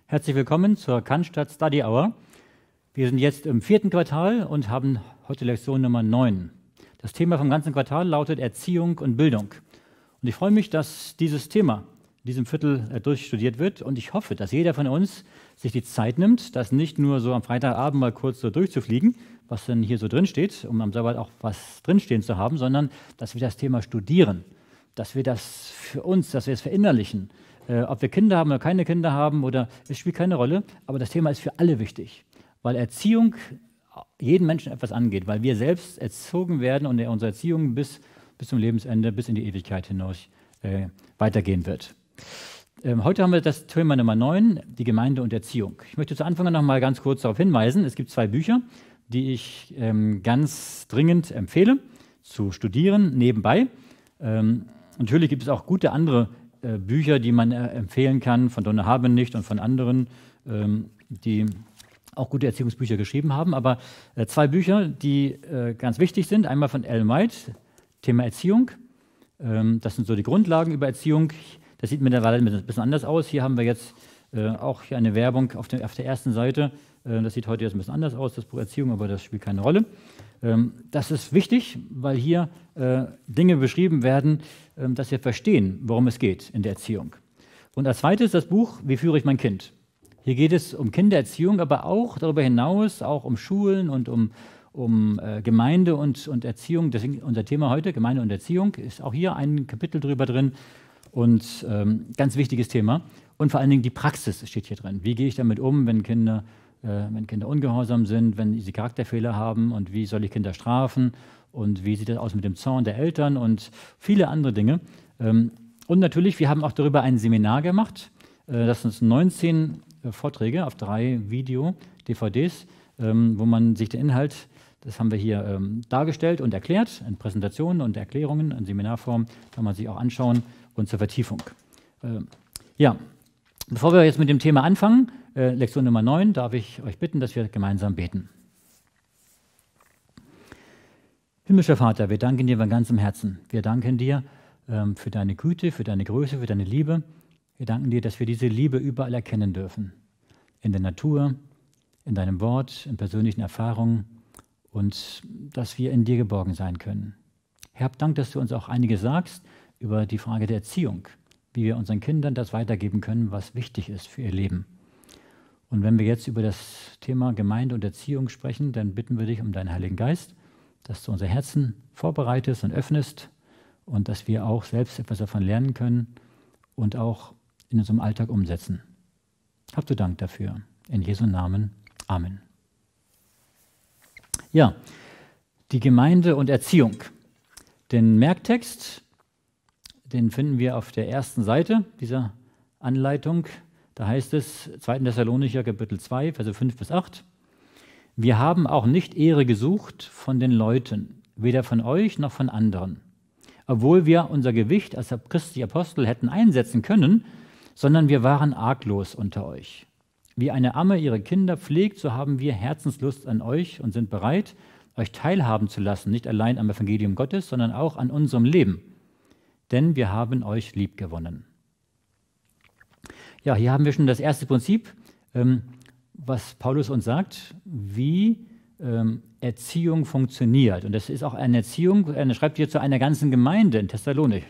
Herzlich willkommen zur Cannstatt Study Hour. Wir sind jetzt im 4. Quartal und haben heute Lektion Nummer 9. Das Thema vom ganzen Quartal lautet Erziehung und Bildung. Und ich freue mich, dass dieses Thema in diesem Viertel durchstudiert wird und ich hoffe, dass jeder von uns sich die Zeit nimmt, das nicht nur so am Freitagabend mal kurz so durchzufliegen, was denn hier so drin steht, um am Sabbat auch was drinstehen zu haben, sondern dass wir das Thema studieren, dass wir das für uns, dass wir es verinnerlichen. Ob wir Kinder haben oder keine Kinder haben, oder es spielt keine Rolle, aber das Thema ist für alle wichtig, weil Erziehung jeden Menschen etwas angeht, weil wir selbst erzogen werden und unsere Erziehung bis zum Lebensende, bis in die Ewigkeit hinaus weitergehen wird. Heute haben wir das Thema Nummer 9, die Gemeinde und Erziehung. Ich möchte zu Anfang noch mal ganz kurz darauf hinweisen, es gibt 2 Bücher, die ich ganz dringend empfehle, zu studieren nebenbei. Natürlich gibt es auch gute andere Bücher, die man empfehlen kann, von Donna Habenlicht und von anderen, die auch gute Erziehungsbücher geschrieben haben. Aber 2 Bücher, die ganz wichtig sind. Einmal von Ellen White, Thema Erziehung. Das sind so die Grundlagen über Erziehung. Das sieht mittlerweile ein bisschen anders aus. Hier haben wir jetzt auch hier eine Werbung auf der ersten Seite. Das sieht heute jetzt ein bisschen anders aus, das Buch Erziehung, aber das spielt keine Rolle. Das ist wichtig, weil hier Dinge beschrieben werden, dass wir verstehen, worum es geht in der Erziehung. Und als zweites das Buch Wie führe ich mein Kind? Hier geht es um Kindererziehung, aber auch darüber hinaus, auch um Schulen und um Gemeinde und Erziehung. Deswegen unser Thema heute, Gemeinde und Erziehung, ist auch hier ein Kapitel drüber drin und ganz wichtiges Thema. Und vor allen Dingen die Praxis steht hier drin. Wie gehe ich damit um, wenn Kinder ungehorsam sind, wenn sie Charakterfehler haben und wie soll ich Kinder strafen und wie sieht das aus mit dem Zorn der Eltern und viele andere Dinge. Und natürlich, wir haben auch darüber ein Seminar gemacht. Das sind 19 Vorträge auf 3 Video-DVDs, wo man sich den Inhalt, das haben wir hier dargestellt und erklärt, in Präsentationen und Erklärungen, in Seminarform, kann man sich auch anschauen und zur Vertiefung. Ja, bevor wir jetzt mit dem Thema anfangen, Lektion Nummer 9, darf ich euch bitten, dass wir gemeinsam beten. Himmlischer Vater, wir danken dir von ganzem Herzen. Wir danken dir für deine Güte, für deine Größe, für deine Liebe. Wir danken dir, dass wir diese Liebe überall erkennen dürfen. In der Natur, in deinem Wort, in persönlichen Erfahrungen und dass wir in dir geborgen sein können. Herr, hab Dank, dass du uns auch einiges sagst über die Frage der Erziehung, wie wir unseren Kindern das weitergeben können, was wichtig ist für ihr Leben. Und wenn wir jetzt über das Thema Gemeinde und Erziehung sprechen, dann bitten wir dich um deinen Heiligen Geist, dass du unser Herzen vorbereitest und öffnest und dass wir auch selbst etwas davon lernen können und auch in unserem Alltag umsetzen. Habt du Dank dafür. In Jesu Namen. Amen. Ja, die Gemeinde und Erziehung. Den Merktext, den finden wir auf der ersten Seite dieser Anleitung. Da heißt es, 2. Thessalonicher, Kapitel 2, Verse 5 bis 8. Wir haben auch nicht Ehre gesucht von den Leuten, weder von euch noch von anderen, obwohl wir unser Gewicht als Christi Apostel hätten einsetzen können, sondern wir waren arglos unter euch. Wie eine Amme ihre Kinder pflegt, so haben wir Herzenslust an euch und sind bereit, euch teilhaben zu lassen, nicht allein am Evangelium Gottes, sondern auch an unserem Leben. Denn wir haben euch liebgewonnen. Ja, hier haben wir schon das erste Prinzip, was Paulus uns sagt, wie Erziehung funktioniert. Und das ist auch eine Erziehung, er schreibt hier zu einer ganzen Gemeinde in Thessalonik,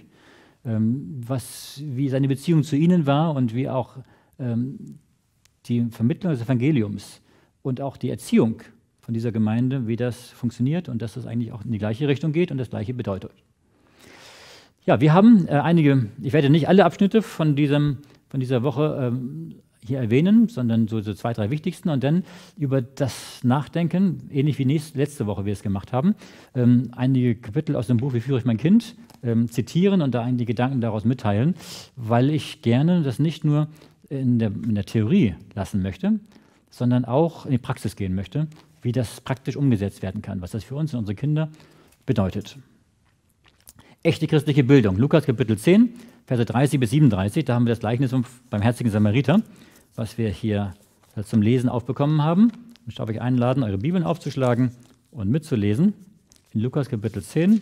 wie seine Beziehung zu ihnen war und wie auch die Vermittlung des Evangeliums und auch die Erziehung von dieser Gemeinde, wie das funktioniert und dass es eigentlich auch in die gleiche Richtung geht und das Gleiche bedeutet. Ja, wir haben einige, ich werde nicht alle Abschnitte von dieser Woche hier erwähnen, sondern so 2, 3 wichtigsten und dann über das Nachdenken, ähnlich wie letzte Woche wir es gemacht haben, einige Kapitel aus dem Buch Wie führe ich mein Kind zitieren und da einige Gedanken daraus mitteilen, weil ich gerne das nicht nur in der Theorie lassen möchte, sondern auch in die Praxis gehen möchte, wie das praktisch umgesetzt werden kann, was das für uns und unsere Kinder bedeutet. Echte christliche Bildung, Lukas Kapitel 10, Verse 30 bis 37, da haben wir das Gleichnis vom barmherzigen Samariter, was wir hier zum Lesen aufbekommen haben. Ich darf euch einladen, eure Bibeln aufzuschlagen und mitzulesen. In Lukas Kapitel 10,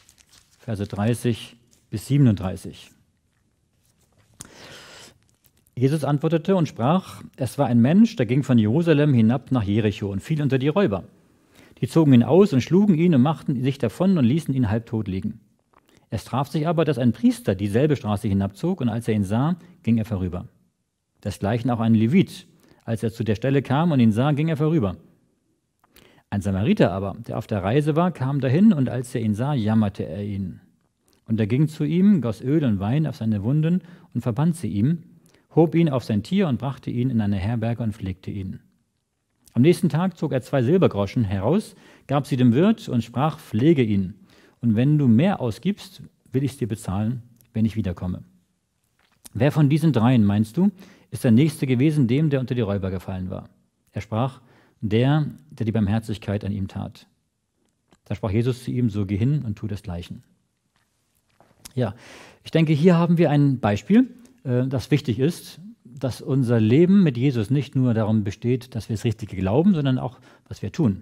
Verse 30 bis 37. Jesus antwortete und sprach, es war ein Mensch, der ging von Jerusalem hinab nach Jericho und fiel unter die Räuber. Die zogen ihn aus und schlugen ihn und machten sich davon und ließen ihn halbtot liegen. Es traf sich aber, dass ein Priester dieselbe Straße hinabzog, und als er ihn sah, ging er vorüber. Desgleichen auch ein Levit. Als er zu der Stelle kam und ihn sah, ging er vorüber. Ein Samariter aber, der auf der Reise war, kam dahin, und als er ihn sah, jammerte er ihn. Und er ging zu ihm, goss Öl und Wein auf seine Wunden und verband sie ihm, hob ihn auf sein Tier und brachte ihn in eine Herberge und pflegte ihn. Am nächsten Tag zog er 2 Silbergroschen heraus, gab sie dem Wirt und sprach, pflege ihn. Und wenn du mehr ausgibst, will ich es dir bezahlen, wenn ich wiederkomme. Wer von diesen 3, meinst du, ist der Nächste gewesen, dem, der unter die Räuber gefallen war? Er sprach, der die Barmherzigkeit an ihm tat. Da sprach Jesus zu ihm, so geh hin und tu desgleichen. Ja, ich denke, hier haben wir ein Beispiel, das wichtig ist, dass unser Leben mit Jesus nicht nur darum besteht, dass wir das Richtige glauben, sondern auch, was wir tun.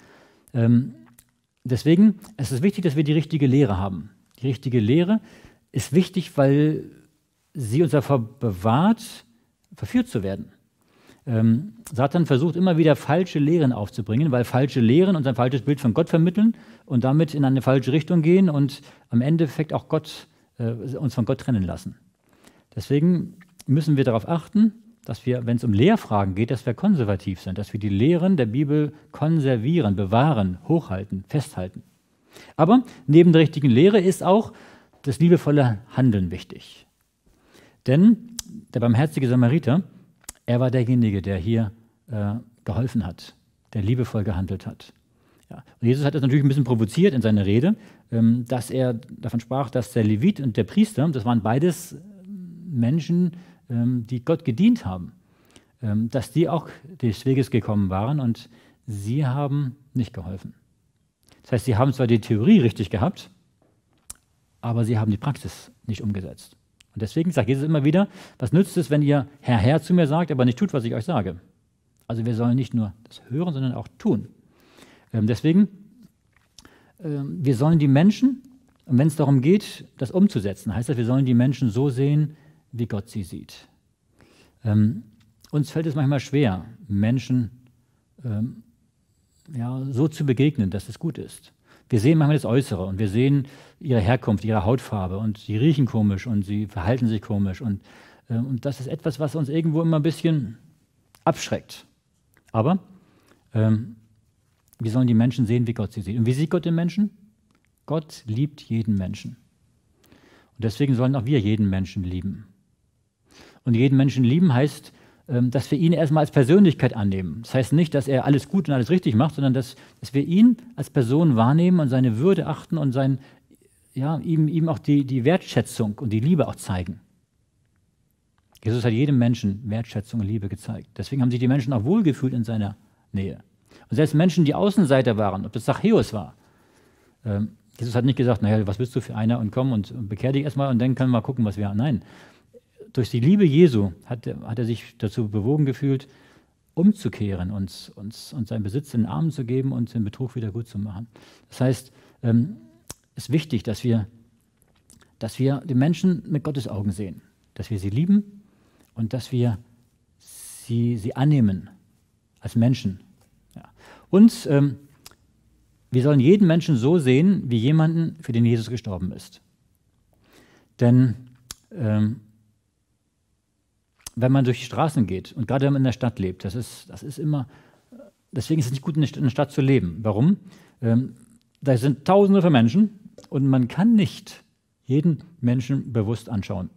Deswegen ist es wichtig, dass wir die richtige Lehre haben. Die richtige Lehre ist wichtig, weil sie uns davor bewahrt, verführt zu werden. Satan versucht immer wieder falsche Lehren aufzubringen, weil falsche Lehren uns ein falsches Bild von Gott vermitteln und damit in eine falsche Richtung gehen und am Endeffekt auch uns von Gott trennen lassen. Deswegen müssen wir darauf achten, dass wir, wenn es um Lehrfragen geht, dass wir konservativ sind, dass wir die Lehren der Bibel konservieren, bewahren, hochhalten, festhalten. Aber neben der richtigen Lehre ist auch das liebevolle Handeln wichtig. Denn der barmherzige Samariter, er war derjenige, der hier geholfen hat, der liebevoll gehandelt hat. Ja. Und Jesus hat das natürlich ein bisschen provoziert in seiner Rede, dass er davon sprach, dass der Levit und der Priester, das waren beides Menschen, die Gott gedient haben, dass die auch des Weges gekommen waren und sie haben nicht geholfen. Das heißt, sie haben zwar die Theorie richtig gehabt, aber sie haben die Praxis nicht umgesetzt. Und deswegen sagt Jesus immer wieder, was nützt es, wenn ihr Herr, Herr zu mir sagt, aber nicht tut, was ich euch sage? Also wir sollen nicht nur das hören, sondern auch tun. Deswegen, wir sollen die Menschen, und wenn es darum geht, das umzusetzen, heißt das, wir sollen die Menschen so sehen, wie Gott sie sieht. Uns fällt es manchmal schwer, Menschen so zu begegnen, dass es gut ist. Wir sehen manchmal das Äußere und wir sehen ihre Herkunft, ihre Hautfarbe und sie riechen komisch und sie verhalten sich komisch. Und das ist etwas, was uns irgendwo immer ein bisschen abschreckt. Aber wir sollen die Menschen sehen, wie Gott sie sieht. Und wie sieht Gott den Menschen? Gott liebt jeden Menschen. Und deswegen sollen auch wir jeden Menschen lieben. Und jeden Menschen lieben heißt, dass wir ihn erstmal als Persönlichkeit annehmen. Das heißt nicht, dass er alles gut und alles richtig macht, sondern dass wir ihn als Person wahrnehmen und seine Würde achten und ihm auch die Wertschätzung und die Liebe auch zeigen. Jesus hat jedem Menschen Wertschätzung und Liebe gezeigt. Deswegen haben sich die Menschen auch wohlgefühlt in seiner Nähe. Und selbst Menschen, die Außenseiter waren, ob das Zachäus war, Jesus hat nicht gesagt, naja, was bist du für einer und komm und bekehr dich erstmal und dann können wir mal gucken, was wir haben. Nein, durch die Liebe Jesu hat er sich dazu bewogen gefühlt, umzukehren und seinen Besitz in den Armen zu geben und den Betrug wieder gut zu machen. Das heißt, es ist wichtig, dass wir die Menschen mit Gottes Augen sehen, dass wir sie lieben und dass wir sie annehmen als Menschen. Ja. Und wir sollen jeden Menschen so sehen, wie jemanden, für den Jesus gestorben ist. Denn wenn man durch die Straßen geht und gerade wenn man in der Stadt lebt, das ist immer, deswegen ist es nicht gut, in der Stadt zu leben. Warum? Da sind Tausende von Menschen und man kann nicht jeden Menschen bewusst anschauen,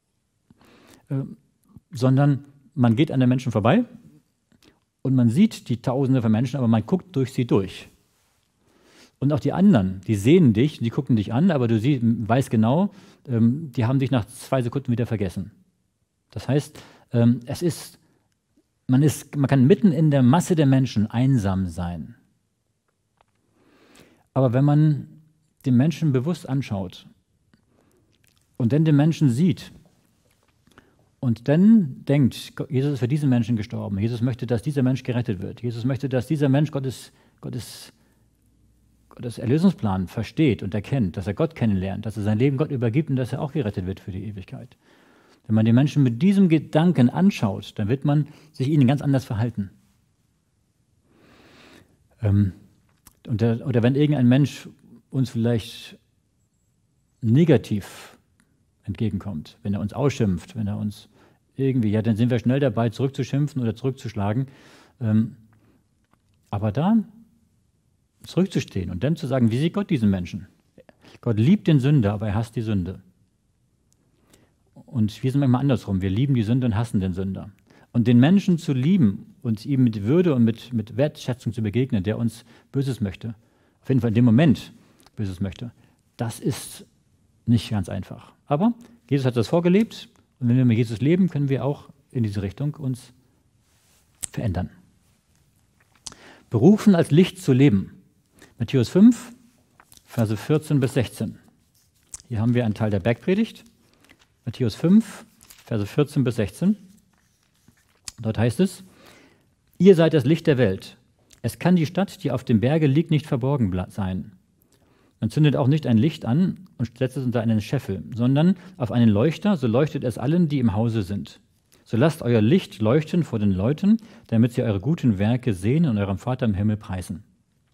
sondern man geht an den Menschen vorbei und man sieht die Tausende von Menschen, aber man guckt durch sie durch. Und auch die anderen, die sehen dich, die gucken dich an, aber du weißt genau, die haben dich nach 2 Sekunden wieder vergessen. Das heißt, man kann mitten in der Masse der Menschen einsam sein. Aber wenn man den Menschen bewusst anschaut und dann den Menschen sieht und dann denkt, Jesus ist für diesen Menschen gestorben, Jesus möchte, dass dieser Mensch gerettet wird, Jesus möchte, dass dieser Mensch Gottes Erlösungsplan versteht und erkennt, dass er Gott kennenlernt, dass er sein Leben Gott übergibt und dass er auch gerettet wird für die Ewigkeit. Wenn man den Menschen mit diesem Gedanken anschaut, dann wird man sich ihnen ganz anders verhalten. Oder wenn irgendein Mensch uns vielleicht negativ entgegenkommt, wenn er uns ausschimpft, wenn er uns irgendwie, ja, dann sind wir schnell dabei, zurückzuschimpfen oder zurückzuschlagen. Aber da zurückzustehen und dann zu sagen, wie sieht Gott diesen Menschen? Gott liebt den Sünder, aber er hasst die Sünde. Und wir sind manchmal andersrum. Wir lieben die Sünde und hassen den Sünder. Und den Menschen zu lieben und ihm mit Würde und mit Wertschätzung zu begegnen, der uns Böses möchte, auf jeden Fall in dem Moment Böses möchte, das ist nicht ganz einfach. Aber Jesus hat das vorgelebt und wenn wir mit Jesus leben, können wir auch in diese Richtung uns verändern. Berufen als Licht zu leben. Matthäus 5, Verse 14 bis 16. Hier haben wir einen Teil der Bergpredigt. Matthäus 5, Verse 14 bis 16. Dort heißt es: Ihr seid das Licht der Welt. Es kann die Stadt, die auf dem Berge liegt, nicht verborgen sein. Man zündet auch nicht ein Licht an und setzt es unter einen Scheffel, sondern auf einen Leuchter, so leuchtet es allen, die im Hause sind. So lasst euer Licht leuchten vor den Leuten, damit sie eure guten Werke sehen und eurem Vater im Himmel preisen.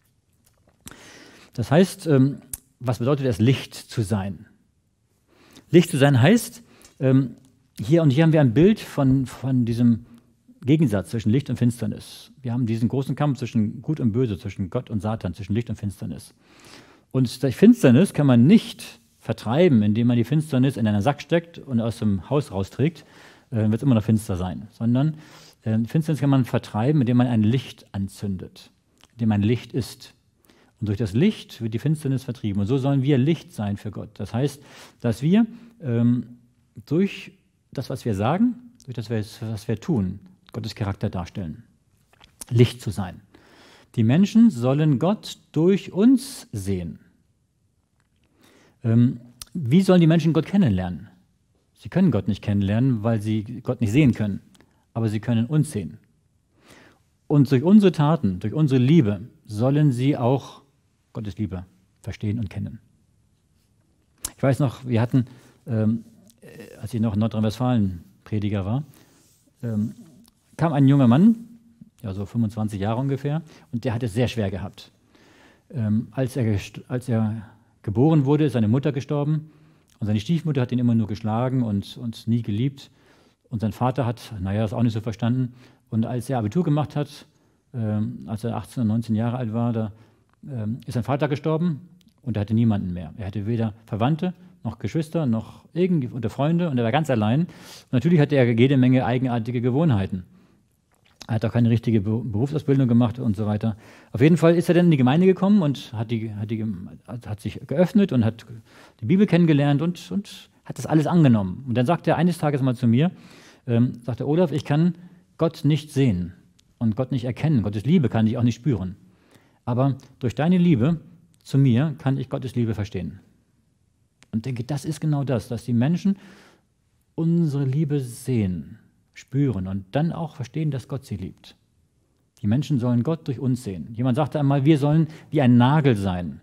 Das heißt, was bedeutet es, Licht zu sein? Licht zu sein heißt, hier haben wir ein Bild von diesem Gegensatz zwischen Licht und Finsternis. Wir haben diesen großen Kampf zwischen Gut und Böse, zwischen Gott und Satan, zwischen Licht und Finsternis. Und die Finsternis kann man nicht vertreiben, indem man die Finsternis in einen Sack steckt und aus dem Haus rausträgt, wird es immer noch finster sein. Sondern Finsternis kann man vertreiben, indem man ein Licht anzündet, indem ein Licht ist. Und durch das Licht wird die Finsternis vertrieben. Und so sollen wir Licht sein für Gott. Das heißt, dass wir durch das, was wir sagen, durch das, was wir tun, Gottes Charakter darstellen. Licht zu sein. Die Menschen sollen Gott durch uns sehen. Wie sollen die Menschen Gott kennenlernen? Sie können Gott nicht kennenlernen, weil sie Gott nicht sehen können. Aber sie können uns sehen. Und durch unsere Taten, durch unsere Liebe, sollen sie auch Gottes Liebe verstehen und kennen. Ich weiß noch, wir hatten, als ich noch in Nordrhein-Westfalen Prediger war, kam ein junger Mann, ja so 25 Jahre ungefähr, und der hat es sehr schwer gehabt. Als er geboren wurde, ist seine Mutter gestorben und seine Stiefmutter hat ihn immer nur geschlagen und nie geliebt. Und sein Vater hat, das auch nicht so verstanden. Und als er Abitur gemacht hat, als er 18 und 19 Jahre alt war, da ist sein Vater gestorben und er hatte niemanden mehr. Er hatte weder Verwandte noch Geschwister noch oder Freunde und er war ganz allein. Und natürlich hatte er jede Menge eigenartige Gewohnheiten. Er hat auch keine richtige Berufsausbildung gemacht und so weiter. Auf jeden Fall ist er dann in die Gemeinde gekommen und hat sich geöffnet und hat die Bibel kennengelernt und hat das alles angenommen. Und dann sagte er eines Tages mal zu mir, sagte Olaf, ich kann Gott nicht sehen und Gott nicht erkennen. Gottes Liebe kann ich auch nicht spüren. Aber durch deine Liebe zu mir kann ich Gottes Liebe verstehen. Und denke, das ist genau das, dass die Menschen unsere Liebe sehen, spüren und dann auch verstehen, dass Gott sie liebt. Die Menschen sollen Gott durch uns sehen. Jemand sagte einmal, wir sollen wie ein Nagel sein.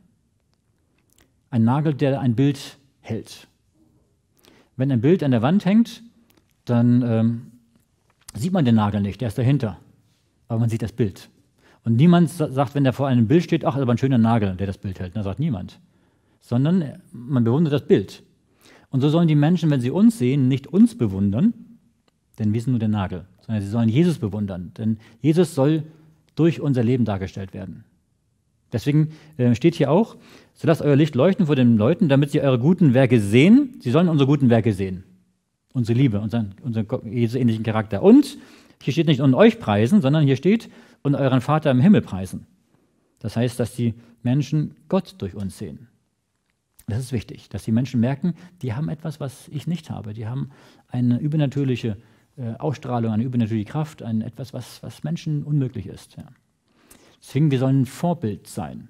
Ein Nagel, der ein Bild hält. Wenn ein Bild an der Wand hängt, dann sieht man den Nagel nicht, der ist dahinter. Aber man sieht das Bild. Und niemand sagt, wenn der vor einem Bild steht, ach, das ist aber ein schöner Nagel, der das Bild hält. Das sagt niemand. Sondern man bewundert das Bild. Und so sollen die Menschen, wenn sie uns sehen, nicht uns bewundern, denn wir sind nur der Nagel, sondern sie sollen Jesus bewundern, denn Jesus soll durch unser Leben dargestellt werden. Deswegen steht hier auch, so lasst euer Licht leuchten vor den Leuten, damit sie eure guten Werke sehen. Sie sollen unsere guten Werke sehen, unsere Liebe, unseren Jesus-ähnlichen Charakter. Und hier steht nicht und euch preisen, sondern hier steht und euren Vater im Himmel preisen. Das heißt, dass die Menschen Gott durch uns sehen. Das ist wichtig, dass die Menschen merken, die haben etwas, was ich nicht habe. Die haben eine übernatürliche Ausstrahlung, eine übernatürliche Kraft, etwas, was Menschen unmöglich ist. Ja. Deswegen, wir sollen ein Vorbild sein.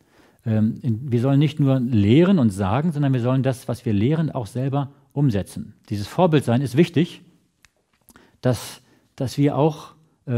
Wir sollen nicht nur lehren und sagen, sondern wir sollen das, was wir lehren, auch selber umsetzen. Dieses Vorbild sein ist wichtig, dass wir auch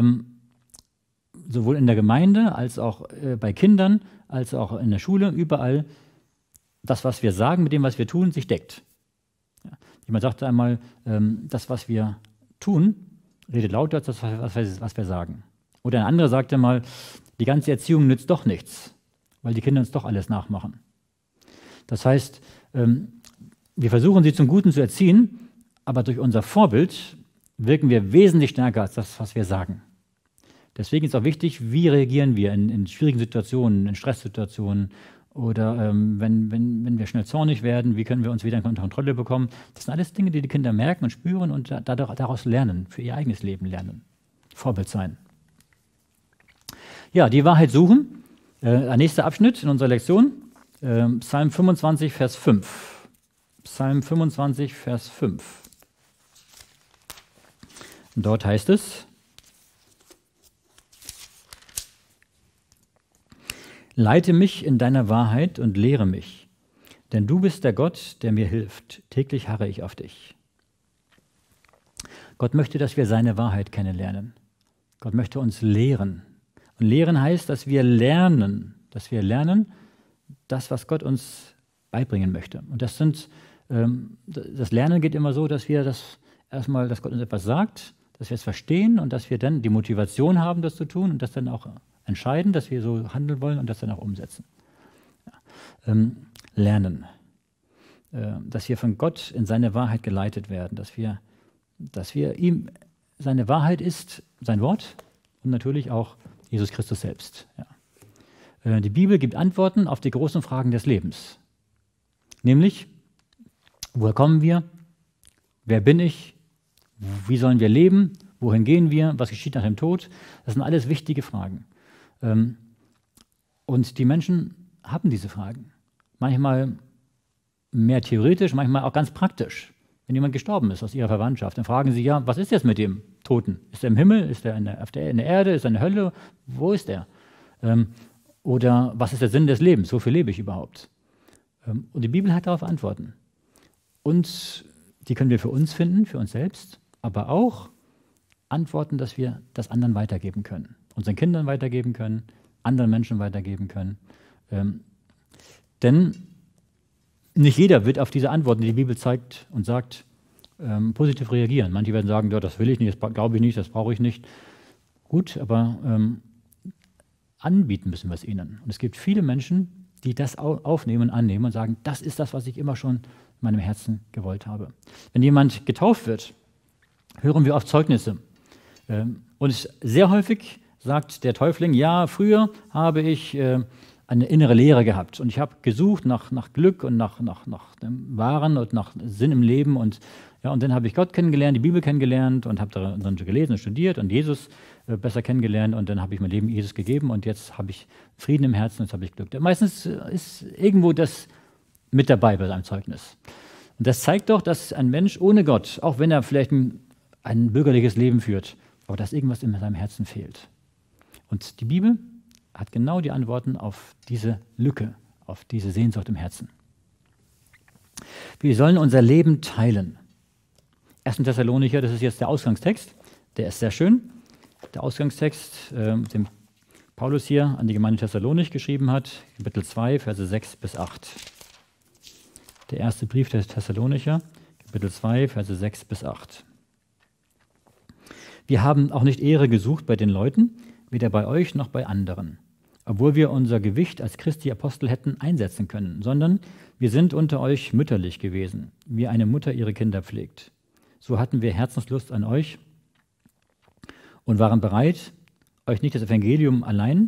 sowohl in der Gemeinde als auch bei Kindern, als auch in der Schule, überall das, was wir sagen, mit dem, was wir tun, sich deckt. Ja. Jemand sagte einmal, das, was wir tun, redet lauter als das, was wir sagen. Oder ein anderer sagte mal, die ganze Erziehung nützt doch nichts, weil die Kinder uns doch alles nachmachen. Das heißt, wir versuchen sie zum Guten zu erziehen, aber durch unser Vorbild wirken wir wesentlich stärker als das, was wir sagen. Deswegen ist auch wichtig, wie reagieren wir in schwierigen Situationen, in Stresssituationen oder wenn wir schnell zornig werden, wie können wir uns wieder in Kontrolle bekommen. Das sind alles Dinge, die die Kinder merken und spüren und daraus lernen, für ihr eigenes Leben lernen. Vorbild sein. Ja, die Wahrheit suchen. Nächster Abschnitt in unserer Lektion, Psalm 25, Vers 5. Psalm 25, Vers 5. Und dort heißt es, leite mich in deiner Wahrheit und lehre mich, denn du bist der Gott, der mir hilft. Täglich harre ich auf dich. Gott möchte, dass wir seine Wahrheit kennenlernen. Gott möchte uns lehren. Und lehren heißt, dass wir lernen, das, was Gott uns beibringen möchte. Und das Lernen geht immer so, dass wir dass Gott uns etwas sagt, dass wir es verstehen und dass wir dann die Motivation haben, das zu tun und das dann auch entscheiden, dass wir so handeln wollen und das dann auch umsetzen. Ja. Lernen. Dass wir von Gott in seine Wahrheit geleitet werden, dass wir ihm, seine Wahrheit ist sein Wort und natürlich auch Jesus Christus selbst. Ja. Die Bibel gibt Antworten auf die großen Fragen des Lebens. Nämlich, woher kommen wir? Wer bin ich? Wie sollen wir leben? Wohin gehen wir? Was geschieht nach dem Tod? Das sind alles wichtige Fragen. Und die Menschen haben diese Fragen. Manchmal mehr theoretisch, manchmal auch ganz praktisch. Wenn jemand gestorben ist aus ihrer Verwandtschaft, dann fragen sie, ja, was ist jetzt mit dem Toten? Ist er im Himmel? Ist er in der Erde? Ist er in der Hölle? Wo ist er? Oder was ist der Sinn des Lebens? Wofür lebe ich überhaupt? Und die Bibel hat darauf Antworten. Und die können wir für uns finden, für uns selbst, aber auch Antworten, dass wir das anderen weitergeben können. Unseren Kindern weitergeben können, anderen Menschen weitergeben können. Denn nicht jeder wird auf diese Antworten, die die Bibel zeigt und sagt, positiv reagieren. Manche werden sagen, ja, das will ich nicht, das glaube ich nicht, das brauche ich nicht. Gut, aber anbieten müssen wir es ihnen. Und es gibt viele Menschen, die das aufnehmen und annehmen und sagen, das ist das, was ich immer schon in meinem Herzen gewollt habe. Wenn jemand getauft wird, hören wir oft Zeugnisse. Und sehr häufig sagt der Täufling, ja, früher habe ich eine innere Leere gehabt und ich habe gesucht nach Glück und nach dem Wahren und nach Sinn im Leben und dann habe ich Gott kennengelernt, die Bibel kennengelernt und habe darin gelesen und studiert und Jesus besser kennengelernt und dann habe ich mein Leben Jesus gegeben und jetzt habe ich Frieden im Herzen und jetzt habe ich Glück. Meistens ist irgendwo das mit dabei bei seinem Zeugnis. Und das zeigt doch, dass ein Mensch ohne Gott, auch wenn er vielleicht ein bürgerliches Leben führt, aber dass irgendwas in seinem Herzen fehlt. Und die Bibel hat genau die Antworten auf diese Lücke, auf diese Sehnsucht im Herzen. Wir sollen unser Leben teilen. 1. Thessalonicher, das ist jetzt der Ausgangstext, der ist sehr schön. Der Ausgangstext, den Paulus hier an die Gemeinde Thessalonich geschrieben hat, Kapitel 2, Verse 6 bis 8. Der erste Brief der Thessalonicher, Kapitel 2, Verse 6 bis 8. Wir haben auch nicht Ehre gesucht bei den Leuten, weder bei euch noch bei anderen, obwohl wir unser Gewicht als Christi Apostel hätten einsetzen können, sondern wir sind unter euch mütterlich gewesen, wie eine Mutter ihre Kinder pflegt. So hatten wir Herzenslust an euch und waren bereit, euch nicht allein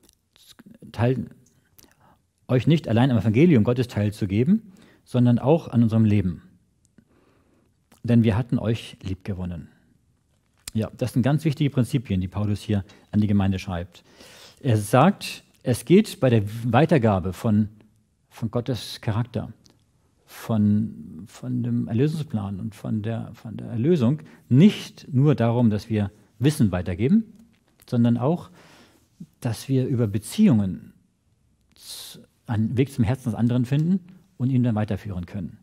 am Evangelium Gottes teilzugeben, sondern auch an unserem Leben. Denn wir hatten euch liebgewonnen. Ja, das sind ganz wichtige Prinzipien, die Paulus hier an die Gemeinde schreibt. Er sagt, es geht bei der Weitergabe von Gottes Charakter, von dem Erlösungsplan und von der Erlösung nicht nur darum, dass wir Wissen weitergeben, sondern auch, dass wir über Beziehungen einen Weg zum Herzen des anderen finden und ihn dann weiterführen können.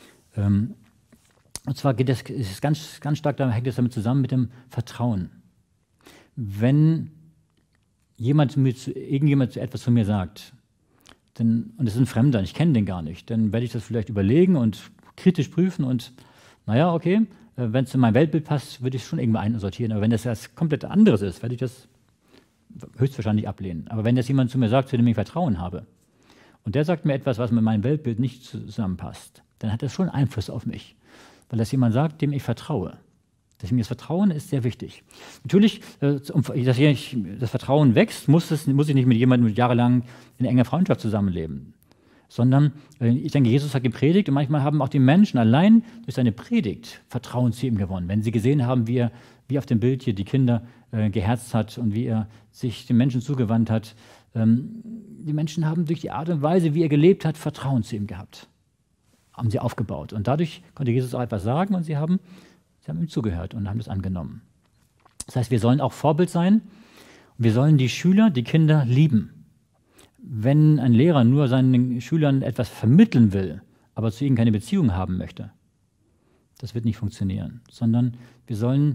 Und zwar hängt es ganz stark damit zusammen mit dem Vertrauen. Wenn irgendjemand etwas zu mir sagt, und es ist ein Fremder, ich kenne den gar nicht, dann werde ich das vielleicht überlegen und kritisch prüfen und Naja, okay, wenn es in mein Weltbild passt, würde ich es schon irgendwie einsortieren. Aber wenn das was komplett anderes ist, werde ich das höchstwahrscheinlich ablehnen. Aber wenn jetzt jemand zu mir sagt, zu dem ich Vertrauen habe, und der sagt mir etwas, was mit meinem Weltbild nicht zusammenpasst, dann hat das schon Einfluss auf mich. Weil das jemand sagt, dem ich vertraue. Deswegen das Vertrauen ist sehr wichtig. Natürlich, dass das Vertrauen wächst, muss ich nicht mit jemandem jahrelang in enger Freundschaft zusammenleben. Sondern, ich denke, Jesus hat gepredigt und manchmal haben auch die Menschen allein durch seine Predigt Vertrauen zu ihm gewonnen. Wenn sie gesehen haben, wie er, wie auf dem Bild hier die Kinder geherzt hat und wie er sich den Menschen zugewandt hat. Die Menschen haben durch die Art und Weise, wie er gelebt hat, Vertrauen zu ihm gehabt. Haben sie aufgebaut. Und dadurch konnte Jesus auch etwas sagen und sie haben ihm zugehört und haben das angenommen. Das heißt, wir sollen auch Vorbild sein. Wir sollen die Schüler, die Kinder lieben. Wenn ein Lehrer nur seinen Schülern etwas vermitteln will, aber zu ihnen keine Beziehung haben möchte, das wird nicht funktionieren. Sondern wir sollen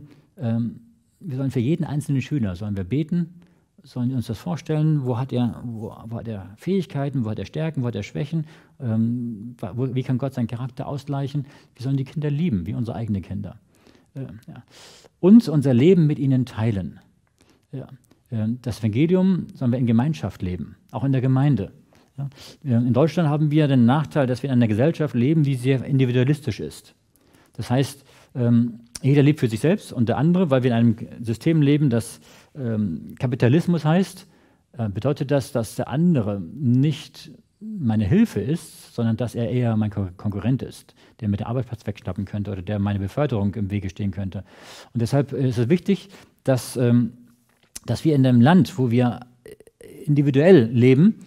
für jeden einzelnen Schüler sollen wir beten, sollen uns das vorstellen, wo hat er Fähigkeiten, wo hat er Stärken, wo hat er Schwächen, wie kann Gott seinen Charakter ausgleichen. Wir sollen die Kinder lieben, wie unsere eigenen Kinder. Und unser Leben mit ihnen teilen. Das Evangelium sollen wir in Gemeinschaft leben, auch in der Gemeinde. In Deutschland haben wir den Nachteil, dass wir in einer Gesellschaft leben, die sehr individualistisch ist. Das heißt, jeder lebt für sich selbst und der andere, weil wir in einem System leben, das Kapitalismus heißt, bedeutet das, dass der andere nicht meine Hilfe ist, sondern dass er eher mein Konkurrent ist, der mit dem Arbeitsplatz wegschnappen könnte oder der meine Beförderung im Wege stehen könnte. Und deshalb ist es wichtig, dass wir in einem Land, wo wir individuell leben,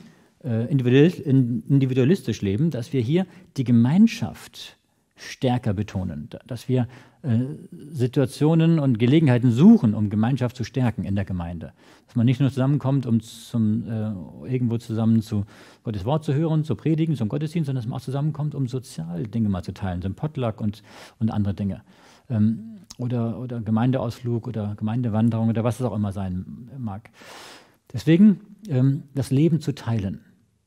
individualistisch leben, dass wir hier die Gemeinschaft stärker betonen, dass wir Situationen und Gelegenheiten suchen, um Gemeinschaft zu stärken in der Gemeinde. Dass man nicht nur zusammenkommt, um irgendwo zusammen zu Gottes Wort zu hören, zu predigen, zum Gottesdienst, sondern dass man auch zusammenkommt, um sozial Dinge mal zu teilen, so ein Potluck und andere Dinge. Oder Gemeindeausflug oder Gemeindewanderung oder was es auch immer sein mag. Deswegen das Leben zu teilen.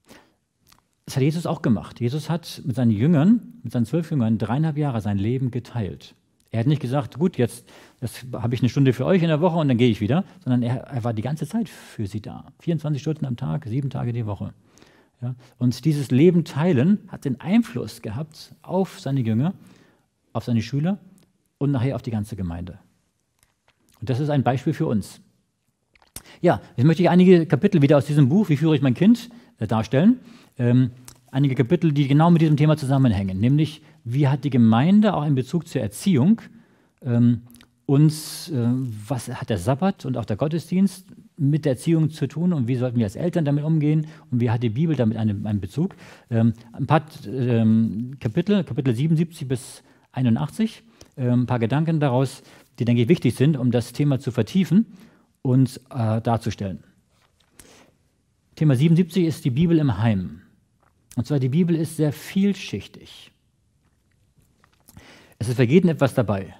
Das hat Jesus auch gemacht. Jesus hat mit seinen Jüngern, mit seinen 12 Jüngern, 3,5 Jahre sein Leben geteilt. Er hat nicht gesagt, gut, jetzt habe ich eine Stunde für euch in der Woche und dann gehe ich wieder, sondern er war die ganze Zeit für sie da. 24 Stunden am Tag, 7 Tage die Woche. Ja? Und dieses Leben teilen hat den Einfluss gehabt auf seine Jünger, auf seine Schüler und nachher auf die ganze Gemeinde. Und das ist ein Beispiel für uns. Ja, jetzt möchte ich einige Kapitel wieder aus diesem Buch, Wie führe ich mein Kind, darstellen. Einige Kapitel, die genau mit diesem Thema zusammenhängen, nämlich wie hat die Gemeinde auch in Bezug zur Erziehung was hat der Sabbat und auch der Gottesdienst mit der Erziehung zu tun und wie sollten wir als Eltern damit umgehen und wie hat die Bibel damit einen Bezug. Ein paar Kapitel 77 bis 81, ein paar Gedanken daraus, die, denke ich, wichtig sind, um das Thema zu vertiefen und darzustellen. Thema 77 ist die Bibel im Heim. Und zwar, die Bibel ist sehr vielschichtig. Es ist für jeden etwas dabei.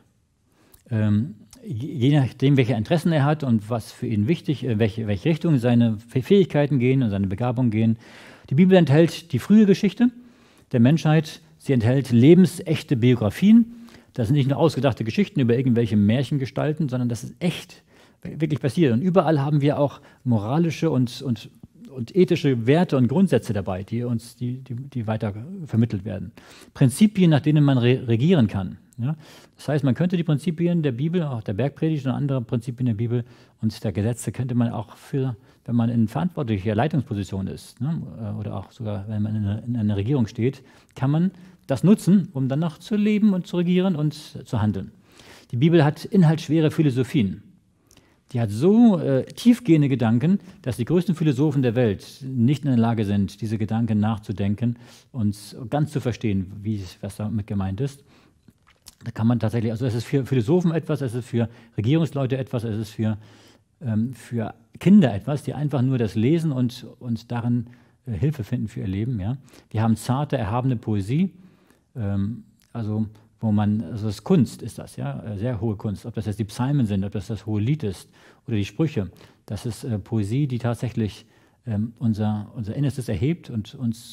Je nachdem, welche Interessen er hat und was für ihn wichtig ist, welche Richtung seine Fähigkeiten gehen und seine Begabungen gehen. Die Bibel enthält die frühe Geschichte der Menschheit. Sie enthält lebensechte Biografien. Das sind nicht nur ausgedachte Geschichten über irgendwelche Märchengestalten, sondern das ist echt, wirklich passiert. Und überall haben wir auch moralische und ethische Werte und Grundsätze dabei, die weiter vermittelt werden. Prinzipien, nach denen man regieren kann. Ja? Das heißt, man könnte die Prinzipien der Bibel, auch der Bergpredigt und andere Prinzipien der Bibel und der Gesetze, könnte man auch wenn man in verantwortlicher Leitungsposition ist, ne? Oder auch sogar, wenn man in einer Regierung steht, kann man das nutzen, um danach zu leben und zu regieren und zu handeln. Die Bibel hat inhaltsschwere Philosophien. Die hat so tiefgehende Gedanken, dass die größten Philosophen der Welt nicht in der Lage sind, diese Gedanken nachzudenken und ganz zu verstehen, was damit gemeint ist. Da kann man tatsächlich, also es ist für Philosophen etwas, es ist für Regierungsleute etwas, es ist für Kinder etwas, die einfach nur das lesen und darin Hilfe finden für ihr Leben. Ja. Wir haben zarte, erhabene Poesie, also das ist Kunst, ist das, ja, sehr hohe Kunst. Ob das jetzt die Psalmen sind, ob das hohe Lied ist oder die Sprüche. Das ist Poesie, die tatsächlich unser Innerstes erhebt und uns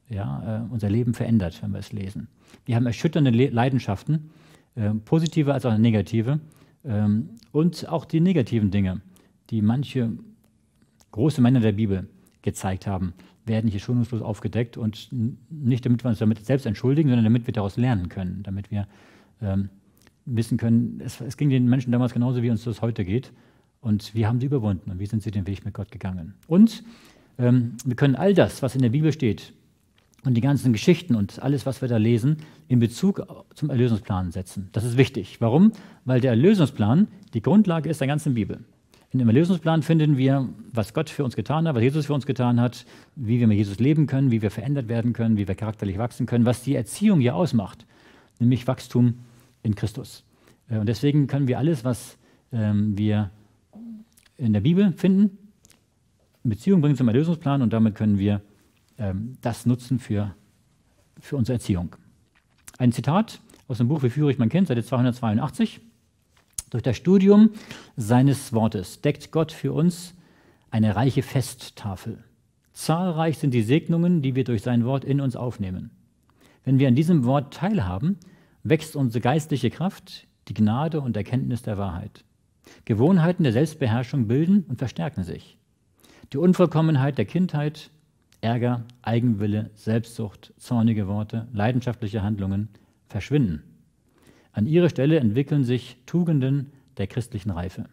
unser Leben verändert, wenn wir es lesen. Wir haben erschütternde Leidenschaften, positive als auch negative, und auch die negativen Dinge, die manche große Männer der Bibel gezeigt haben, werden hier schonungslos aufgedeckt, und nicht damit wir uns damit selbst entschuldigen, sondern damit wir daraus lernen können, damit wir wissen können, es ging den Menschen damals genauso, wie uns das heute geht, und wir haben sie überwunden und wie sind sie den Weg mit Gott gegangen. Und wir können all das, was in der Bibel steht, und die ganzen Geschichten und alles, was wir da lesen, in Bezug zum Erlösungsplan setzen. Das ist wichtig. Warum? Weil der Erlösungsplan die Grundlage ist der ganzen Bibel. In dem Erlösungsplan finden wir, was Gott für uns getan hat, was Jesus für uns getan hat, wie wir mit Jesus leben können, wie wir verändert werden können, wie wir charakterlich wachsen können, was die Erziehung hier ausmacht, nämlich Wachstum in Christus. Und deswegen können wir alles, was wir in der Bibel finden, in Beziehung bringen zum Erlösungsplan, und damit können wir das nutzen für unsere Erziehung. Ein Zitat aus dem Buch Wie führe ich mein Kind, Seite 282. Durch das Studium seines Wortes deckt Gott für uns eine reiche Festtafel. Zahlreich sind die Segnungen, die wir durch sein Wort in uns aufnehmen. Wenn wir an diesem Wort teilhaben, wächst unsere geistliche Kraft, die Gnade und Erkenntnis der Wahrheit. Gewohnheiten der Selbstbeherrschung bilden und verstärken sich. Die Unvollkommenheit der Kindheit, Ärger, Eigenwille, Selbstsucht, zornige Worte, leidenschaftliche Handlungen verschwinden. An ihre Stelle entwickeln sich Tugenden der christlichen Reife.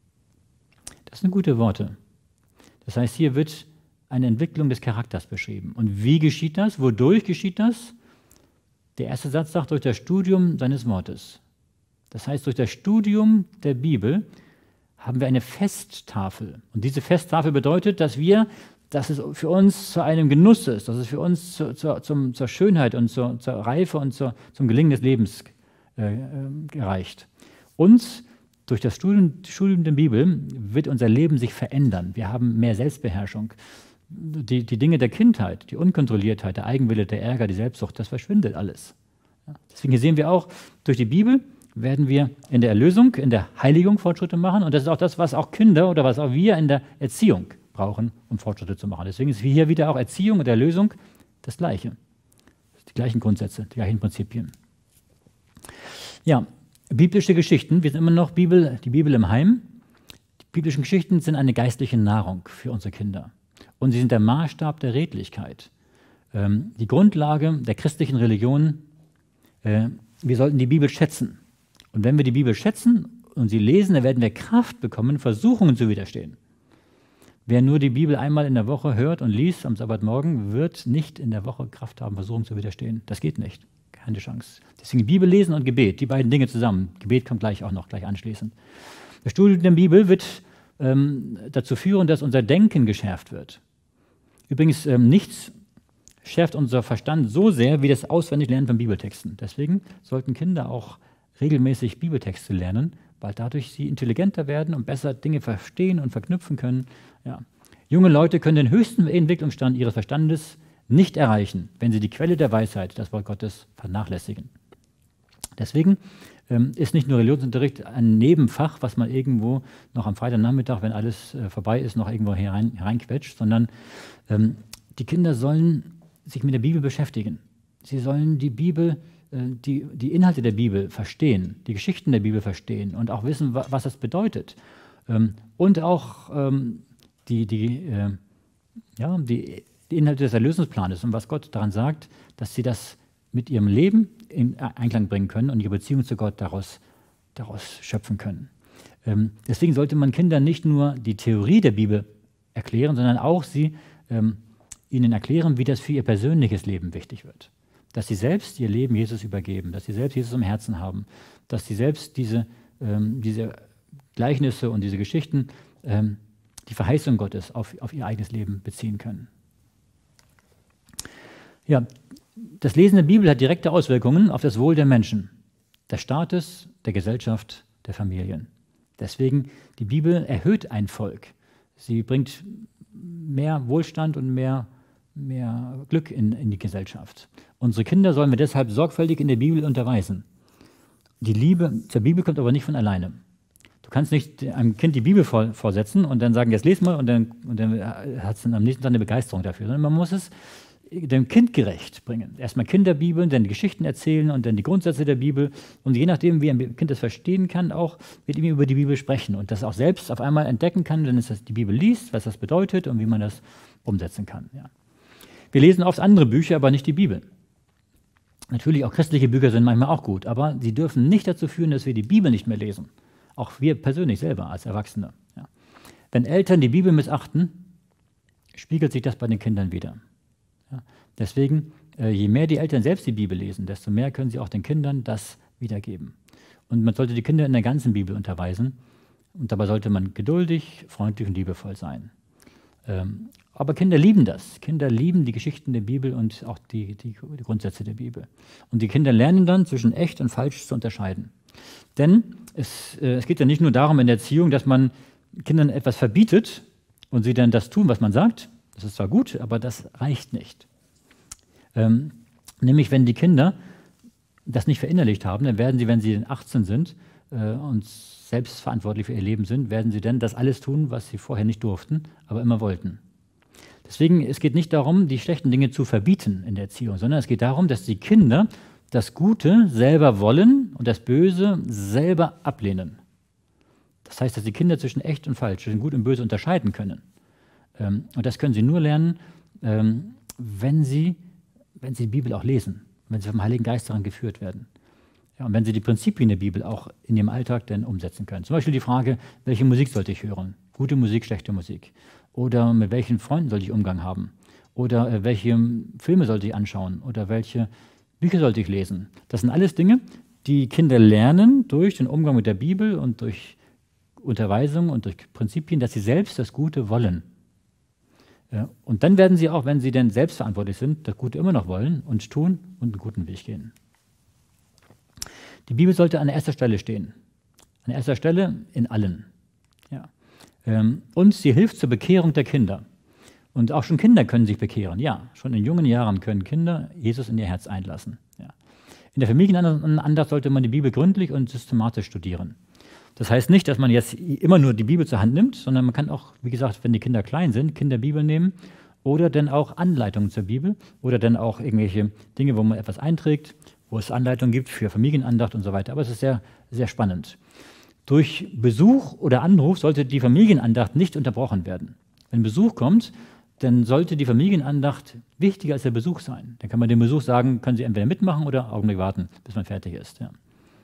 Das sind gute Worte. Das heißt, hier wird eine Entwicklung des Charakters beschrieben. Und wie geschieht das? Wodurch geschieht das? Der erste Satz sagt, durch das Studium seines Wortes. Das heißt, durch das Studium der Bibel haben wir eine Festtafel. Und diese Festtafel bedeutet, dass es für uns zu einem Genuss ist, dass es für uns zur Schönheit und zur Reife und zum Gelingen des Lebens gereicht. Und durch das Studium der Bibel wird unser Leben sich verändern. Wir haben mehr Selbstbeherrschung. Die Dinge der Kindheit, die Unkontrolliertheit, der Eigenwille, der Ärger, die Selbstsucht, das verschwindet alles. Deswegen sehen wir auch, durch die Bibel werden wir in der Erlösung, in der Heiligung Fortschritte machen. Und das ist auch das, was auch Kinder oder was auch wir in der Erziehung brauchen, um Fortschritte zu machen. Deswegen ist hier wieder auch Erziehung und Erlösung das Gleiche. Die gleichen Grundsätze, die gleichen Prinzipien. Ja, biblische Geschichten. Wir sind immer noch die Bibel im Heim. Die biblischen Geschichten sind eine geistliche Nahrung für unsere Kinder. Und sie sind der Maßstab der Redlichkeit. Die Grundlage der christlichen Religion. Wir sollten die Bibel schätzen. Und wenn wir die Bibel schätzen und sie lesen, dann werden wir Kraft bekommen, Versuchungen zu widerstehen. Wer nur die Bibel einmal in der Woche hört und liest am Sabbatmorgen, wird nicht in der Woche Kraft haben, Versuchungen zu widerstehen. Das geht nicht. Keine Chance. Deswegen die Bibel lesen und Gebet, die beiden Dinge zusammen. Gebet kommt gleich anschließend. Das Studium der Bibel wird dazu führen, dass unser Denken geschärft wird. Übrigens, nichts schärft unser Verstand so sehr wie das Auswendiglernen von Bibeltexten. Deswegen sollten Kinder auch regelmäßig Bibeltexte lernen, weil dadurch sie intelligenter werden und besser Dinge verstehen und verknüpfen können. Ja. Junge Leute können den höchsten Entwicklungsstand ihres Verstandes nicht erreichen, wenn sie die Quelle der Weisheit, das Wort Gottes, vernachlässigen. Deswegen ist nicht nur Religionsunterricht ein Nebenfach, was man irgendwo noch am Freitagnachmittag, wenn alles vorbei ist, noch irgendwo hereinquetscht, sondern die Kinder sollen sich mit der Bibel beschäftigen. Sie sollen die Bibel, die Inhalte der Bibel verstehen, die Geschichten der Bibel verstehen und auch wissen, was das bedeutet. Und auch die Inhalte des Erlösungsplanes und was Gott daran sagt, dass sie das mit ihrem Leben in Einklang bringen können und ihre Beziehung zu Gott daraus schöpfen können. Deswegen sollte man Kindern nicht nur die Theorie der Bibel erklären, sondern auch ihnen erklären, wie das für ihr persönliches Leben wichtig wird. Dass sie selbst ihr Leben Jesus übergeben, dass sie selbst Jesus im Herzen haben, dass sie selbst diese Gleichnisse und diese Geschichten, die Verheißung Gottes auf ihr eigenes Leben beziehen können. Ja, das Lesen der Bibel hat direkte Auswirkungen auf das Wohl der Menschen, des Staates, der Gesellschaft, der Familien. Deswegen, die Bibel erhöht ein Volk. Sie bringt mehr Wohlstand und mehr Glück in die Gesellschaft. Unsere Kinder sollen wir deshalb sorgfältig in der Bibel unterweisen. Die Liebe zur Bibel kommt aber nicht von alleine. Du kannst nicht einem Kind die Bibel vorsetzen und dann sagen, jetzt les mal, und dann hat es am nächsten Tag eine Begeisterung dafür. Sondern man muss es dem Kind gerecht bringen. Erstmal Kinderbibeln, dann die Geschichten erzählen und dann die Grundsätze der Bibel. Und je nachdem, wie ein Kind das verstehen kann, auch mit ihm über die Bibel sprechen und das auch selbst auf einmal entdecken kann, wenn es die Bibel liest, was das bedeutet und wie man das umsetzen kann. Ja. Wir lesen oft andere Bücher, aber nicht die Bibel. Natürlich, auch christliche Bücher sind manchmal auch gut, aber sie dürfen nicht dazu führen, dass wir die Bibel nicht mehr lesen. Auch wir persönlich selber als Erwachsene. Ja. Wenn Eltern die Bibel missachten, spiegelt sich das bei den Kindern wieder. Ja. Deswegen, je mehr die Eltern selbst die Bibel lesen, desto mehr können sie auch den Kindern das wiedergeben. Und man sollte die Kinder in der ganzen Bibel unterweisen. Und dabei sollte man geduldig, freundlich und liebevoll sein. Aber Kinder lieben das. Kinder lieben die Geschichten der Bibel und auch die Grundsätze der Bibel. Und die Kinder lernen dann, zwischen echt und falsch zu unterscheiden. Denn es geht ja nicht nur darum in der Erziehung, dass man Kindern etwas verbietet und sie dann das tun, was man sagt. Das ist zwar gut, aber das reicht nicht. Nämlich, wenn die Kinder das nicht verinnerlicht haben, dann werden sie, wenn sie 18 sind und selbstverantwortlich für ihr Leben sind, werden sie dann das alles tun, was sie vorher nicht durften, aber immer wollten. Deswegen, es geht nicht darum, die schlechten Dinge zu verbieten in der Erziehung, sondern es geht darum, dass die Kinder das Gute selber wollen und das Böse selber ablehnen. Das heißt, dass die Kinder zwischen echt und falsch, zwischen gut und böse unterscheiden können. Und das können sie nur lernen, wenn sie die Bibel auch lesen, wenn sie vom Heiligen Geist daran geführt werden. Ja, und wenn sie die Prinzipien der Bibel auch in ihrem Alltag dann umsetzen können. Zum Beispiel die Frage, welche Musik sollte ich hören? Gute Musik, schlechte Musik. Oder mit welchen Freunden sollte ich Umgang haben? Oder welche Filme sollte ich anschauen? Oder welche Bücher sollte ich lesen? Das sind alles Dinge, die Kinder lernen durch den Umgang mit der Bibel und durch Unterweisung und durch Prinzipien, dass sie selbst das Gute wollen. Ja, und dann werden sie auch, wenn sie denn selbstverantwortlich sind, das Gute immer noch wollen und tun und einen guten Weg gehen. Die Bibel sollte an erster Stelle stehen. An erster Stelle in allen. Ja. Und sie hilft zur Bekehrung der Kinder. Und auch schon Kinder können sich bekehren. Ja, schon in jungen Jahren können Kinder Jesus in ihr Herz einlassen. Ja. In der Familienandacht sollte man die Bibel gründlich und systematisch studieren. Das heißt nicht, dass man jetzt immer nur die Bibel zur Hand nimmt, sondern man kann auch, wie gesagt, wenn die Kinder klein sind, Kinderbibel nehmen oder dann auch Anleitungen zur Bibel oder dann auch irgendwelche Dinge, wo man etwas einträgt, wo es Anleitungen gibt für Familienandacht und so weiter. Aber es ist sehr, sehr spannend. Durch Besuch oder Anruf sollte die Familienandacht nicht unterbrochen werden. Wenn Besuch kommt, dann sollte die Familienandacht wichtiger als der Besuch sein. Dann kann man dem Besuch sagen, können Sie entweder mitmachen oder einen Augenblick warten, bis man fertig ist. Ja.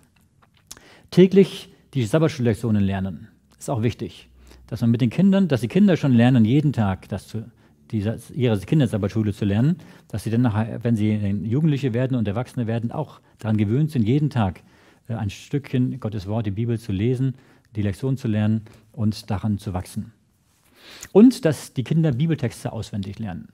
Täglich die Sabbatschul-Lektionen lernen. Ist auch wichtig, dass man mit den Kindern, dass die Kinder schon lernen, jeden Tag ihre Kindersabbatschule zu lernen, dass sie dann nachher, wenn sie Jugendliche werden und Erwachsene werden, auch daran gewöhnt sind, jeden Tag ein Stückchen Gottes Wort, die Bibel zu lesen, die Lektion zu lernen und daran zu wachsen. Und dass die Kinder Bibeltexte auswendig lernen.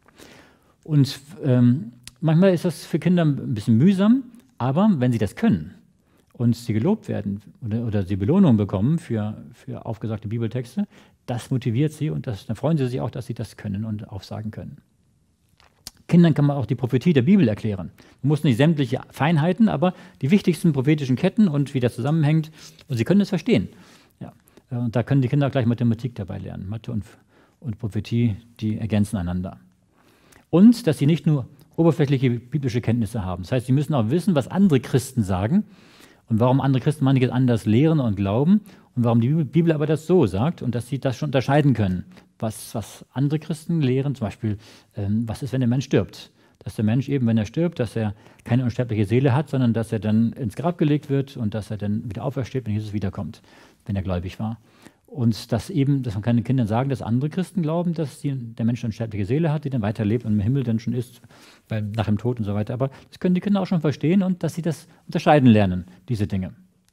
Und manchmal ist das für Kinder ein bisschen mühsam, aber wenn sie das können und sie gelobt werden oder sie Belohnung bekommen für aufgesagte Bibeltexte, das motiviert sie und dann freuen sie sich auch, dass sie das können und aufsagen können. Kindern kann man auch die Prophetie der Bibel erklären. Man muss nicht sämtliche Feinheiten, aber die wichtigsten prophetischen Ketten und wie das zusammenhängt. Und sie können es verstehen. Ja. Und da können die Kinder auch gleich Mathematik dabei lernen. Mathe und Prophetie, die ergänzen einander. Und dass sie nicht nur oberflächliche biblische Kenntnisse haben. Das heißt, sie müssen auch wissen, was andere Christen sagen und warum andere Christen manches anders lehren und glauben und warum die Bibel aber das so sagt und dass sie das schon unterscheiden können. Was andere Christen lehren, zum Beispiel, was ist, wenn der Mensch stirbt? Dass der Mensch eben, wenn er stirbt, dass er keine unsterbliche Seele hat, sondern dass er dann ins Grab gelegt wird und dass er dann wieder aufersteht, wenn Jesus wiederkommt, wenn er gläubig war. Und dass man kann den Kindern sagen, dass andere Christen glauben, dass der Mensch eine unsterbliche Seele hat, die dann weiterlebt und im Himmel dann schon ist, nach dem Tod und so weiter. Aber das können die Kinder auch schon verstehen und dass sie das unterscheiden lernen, diese Dinge.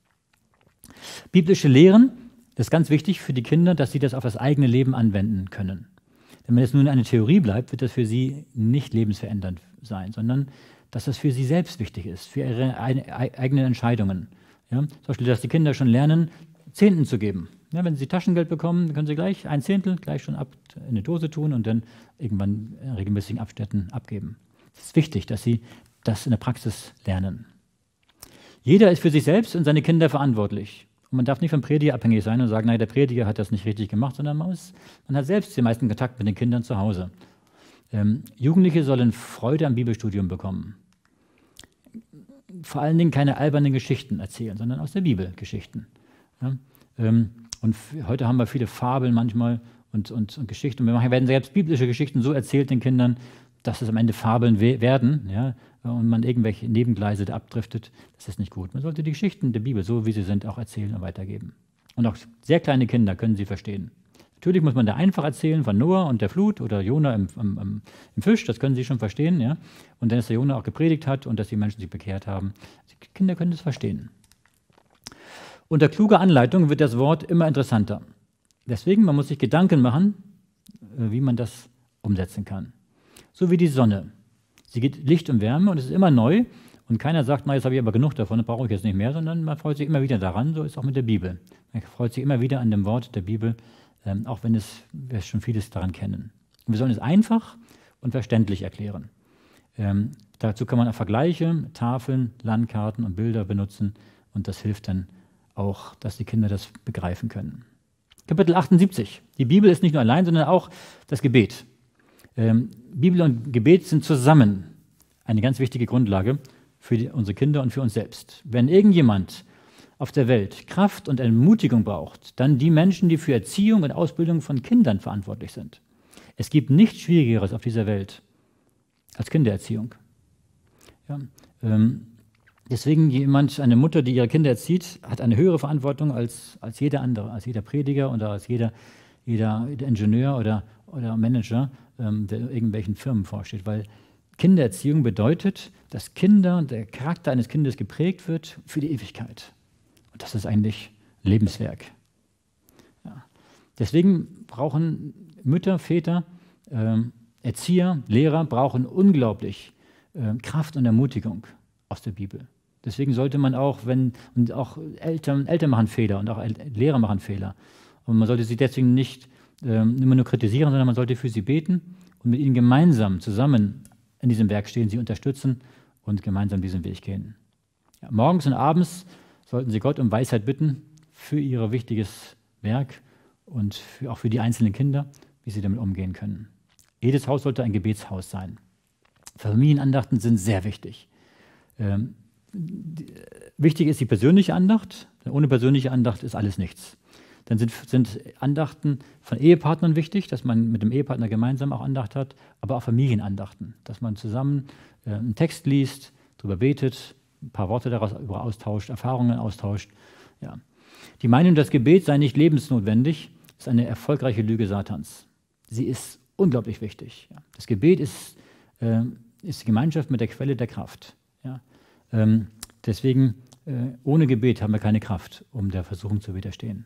Biblische Lehren, das ist ganz wichtig für die Kinder, dass sie das auf das eigene Leben anwenden können. Denn wenn es nun eine Theorie bleibt, wird das für sie nicht lebensverändernd sein, sondern dass das für sie selbst wichtig ist, für ihre eigenen Entscheidungen. Ja? Zum Beispiel, dass die Kinder schon lernen, Zehnten zu geben. Ja, wenn sie Taschengeld bekommen, dann können sie gleich ein Zehntel gleich schon in eine Dose tun und dann irgendwann in regelmäßigen Abständen abgeben. Es ist wichtig, dass sie das in der Praxis lernen. Jeder ist für sich selbst und seine Kinder verantwortlich. Und man darf nicht vom Prediger abhängig sein und sagen, nein, der Prediger hat das nicht richtig gemacht, sondern man hat selbst den meisten Kontakt mit den Kindern zu Hause. Jugendliche sollen Freude am Bibelstudium bekommen. Vor allen Dingen keine albernen Geschichten erzählen, sondern aus der Bibel Geschichten. Ja? Und heute haben wir viele Fabeln manchmal und Geschichten. Wir werden selbst biblische Geschichten so erzählt den Kindern, dass es am Ende Fabeln werden, ja? Und man irgendwelche Nebengleise da abdriftet. Das ist nicht gut. Man sollte die Geschichten der Bibel, so wie sie sind, auch erzählen und weitergeben. Und auch sehr kleine Kinder können sie verstehen. Natürlich muss man da einfach erzählen von Noah und der Flut oder Jona im Fisch, das können sie schon verstehen. Ja? Und dann, dass der Jona auch gepredigt hat und dass die Menschen sich bekehrt haben. Die Kinder können das verstehen. Unter kluger Anleitung wird das Wort immer interessanter. Deswegen, man muss sich Gedanken machen, wie man das umsetzen kann. So wie die Sonne. Sie gibt Licht und Wärme und es ist immer neu. Und keiner sagt, na, jetzt habe ich aber genug davon, das brauche ich jetzt nicht mehr, sondern man freut sich immer wieder daran. So ist es auch mit der Bibel. Man freut sich immer wieder an dem Wort der Bibel, auch wenn wir schon vieles daran kennen. Und wir sollen es einfach und verständlich erklären. Dazu kann man auch Vergleiche, Tafeln, Landkarten und Bilder benutzen und das hilft dann auch, dass die Kinder das begreifen können. Kapitel 78. Die Bibel ist nicht nur allein, sondern auch das Gebet. Bibel und Gebet sind zusammen eine ganz wichtige Grundlage für unsere Kinder und für uns selbst. Wenn irgendjemand auf der Welt Kraft und Ermutigung braucht, dann die Menschen, die für Erziehung und Ausbildung von Kindern verantwortlich sind. Es gibt nichts Schwierigeres auf dieser Welt als Kindererziehung. Ja, deswegen eine Mutter, die ihre Kinder erzieht, hat eine höhere Verantwortung als jeder andere, als jeder Prediger oder als jeder Ingenieur oder Manager, der irgendwelchen Firmen vorsteht. Weil Kindererziehung bedeutet, dass der Charakter eines Kindes geprägt wird für die Ewigkeit. Und das ist eigentlich Lebenswerk. Ja. Deswegen brauchen Mütter, Väter, Erzieher, Lehrer brauchen unglaublich Kraft und Ermutigung aus der Bibel. Deswegen sollte man auch, auch Eltern machen Fehler und auch Lehrer machen Fehler. Und man sollte sie deswegen nicht immer nur kritisieren, sondern man sollte für sie beten und mit ihnen gemeinsam zusammen in diesem Werk stehen, sie unterstützen und gemeinsam diesen Weg gehen. Ja, morgens und abends sollten Sie Gott um Weisheit bitten für Ihr wichtiges Werk und auch für die einzelnen Kinder, wie sie damit umgehen können. Jedes Haus sollte ein Gebetshaus sein. Familienandachten sind sehr wichtig. Wichtig ist die persönliche Andacht. Ohne persönliche Andacht ist alles nichts. Dann sind Andachten von Ehepartnern wichtig, dass man mit dem Ehepartner gemeinsam auch Andacht hat, aber auch Familienandachten, dass man zusammen einen Text liest, darüber betet, ein paar Worte darüber austauscht, Erfahrungen austauscht. Ja. Die Meinung, das Gebet sei nicht lebensnotwendig, ist eine erfolgreiche Lüge Satans. Sie ist unglaublich wichtig. Ja. Das Gebet ist die Gemeinschaft mit der Quelle der Kraft. Ja. Deswegen, ohne Gebet haben wir keine Kraft, um der Versuchung zu widerstehen.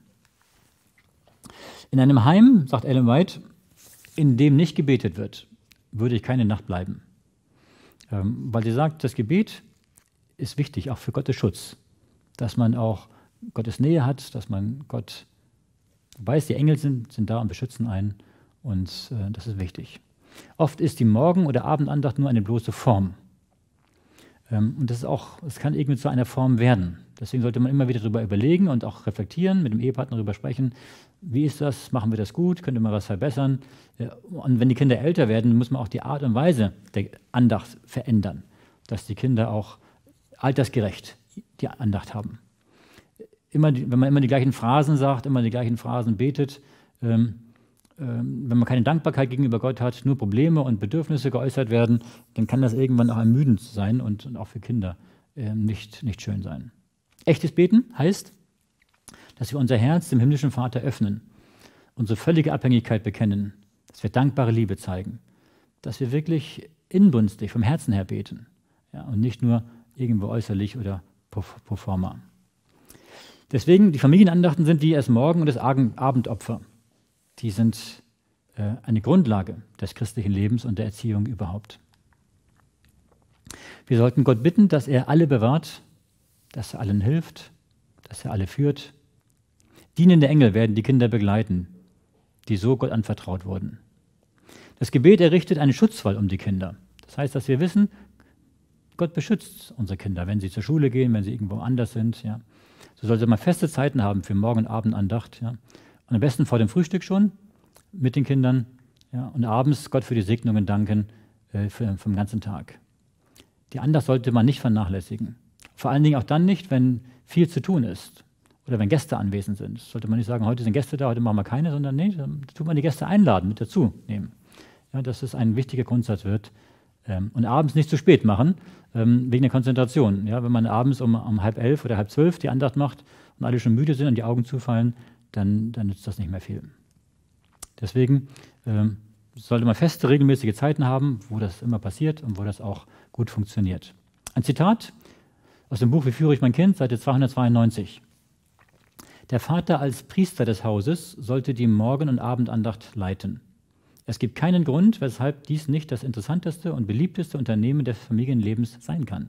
In einem Heim, sagt Ellen White, in dem nicht gebetet wird, würde ich keine Nacht bleiben. Weil sie sagt, das Gebet ist wichtig, auch für Gottes Schutz. Dass man auch Gottes Nähe hat, dass man Gott weiß, die Engel sind da und beschützen einen. Und das ist wichtig. Oft ist die Morgen- oder Abendandacht nur eine bloße Form. Und es kann irgendwie zu einer Form werden. Deswegen sollte man immer wieder darüber überlegen und auch reflektieren, mit dem Ehepartner darüber sprechen. Wie ist das? Machen wir das gut? Könnte man was verbessern? Und wenn die Kinder älter werden, muss man auch die Art und Weise der Andacht verändern, dass die Kinder auch altersgerecht die Andacht haben. Wenn man immer die gleichen Phrasen sagt, immer die gleichen Phrasen betet, wenn man keine Dankbarkeit gegenüber Gott hat, nur Probleme und Bedürfnisse geäußert werden, dann kann das irgendwann auch ermüdend sein und auch für Kinder nicht schön sein. Echtes Beten heißt, dass wir unser Herz dem himmlischen Vater öffnen, unsere völlige Abhängigkeit bekennen, dass wir dankbare Liebe zeigen, dass wir wirklich inbrünstig vom Herzen her beten, ja, und nicht nur irgendwo äußerlich oder pro forma. Deswegen, die Familienandachten sind wie das Morgen- und das Abendopfer. Die sind eine Grundlage des christlichen Lebens und der Erziehung überhaupt. Wir sollten Gott bitten, dass er alle bewahrt, dass er allen hilft, dass er alle führt. Dienende Engel werden die Kinder begleiten, die so Gott anvertraut wurden. Das Gebet errichtet einen Schutzwall um die Kinder. Das heißt, dass wir wissen, Gott beschützt unsere Kinder, wenn sie zur Schule gehen, wenn sie irgendwo anders sind. Ja. So sollte man feste Zeiten haben für Morgen- und Abendandacht. Ja. Und am besten vor dem Frühstück schon mit den Kindern, Ja, und abends Gott für die Segnungen danken vom ganzen Tag. Die Andacht sollte man nicht vernachlässigen. Vor allen Dingen auch dann nicht, wenn viel zu tun ist oder wenn Gäste anwesend sind. Sollte man nicht sagen, heute sind Gäste da, heute machen wir keine, sondern nee, dann tut man die Gäste einladen, mit dazu nehmen. Ja, dass es ein wichtiger Grundsatz wird. Und abends nicht zu spät machen, wegen der Konzentration. Ja, wenn man abends um 10:30 oder 10:30 die Andacht macht und alle schon müde sind und die Augen zufallen, dann nützt das nicht mehr viel. Deswegen sollte man feste, regelmäßige Zeiten haben, wo das immer passiert und wo das auch gut funktioniert. Ein Zitat aus dem Buch Wie führe ich mein Kind, Seite 292. Der Vater als Priester des Hauses sollte die Morgen- und Abendandacht leiten. Es gibt keinen Grund, weshalb dies nicht das interessanteste und beliebteste Unternehmen des Familienlebens sein kann.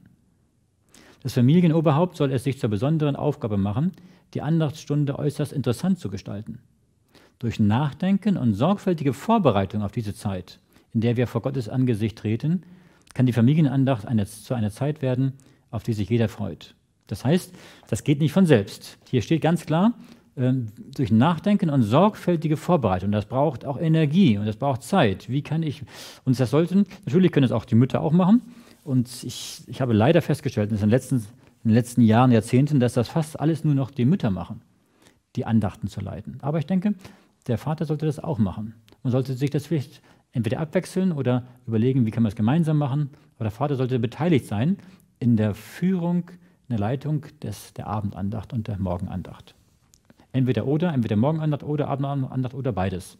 Das Familienoberhaupt soll es sich zur besonderen Aufgabe machen, die Andachtsstunde äußerst interessant zu gestalten. Durch Nachdenken und sorgfältige Vorbereitung auf diese Zeit, in der wir vor Gottes Angesicht treten, kann die Familienandacht zu einer Zeit werden, auf die sich jeder freut. Das heißt, das geht nicht von selbst. Hier steht ganz klar, durch Nachdenken und sorgfältige Vorbereitung. Das braucht auch Energie und das braucht Zeit. Wie kann ich uns das sollten? Natürlich können es auch die Mütter auch machen. Und ich habe leider festgestellt, in den letzten Jahren, Jahrzehnten, dass das fast alles nur noch die Mütter machen, die Andachten zu leiten. Aber ich denke, der Vater sollte das auch machen. Man sollte sich das vielleicht entweder abwechseln oder überlegen, wie kann man es gemeinsam machen. Aber der Vater sollte beteiligt sein in der Führung, in der Leitung der Abendandacht und der Morgenandacht. Entweder Morgenandacht oder Abendandacht oder beides.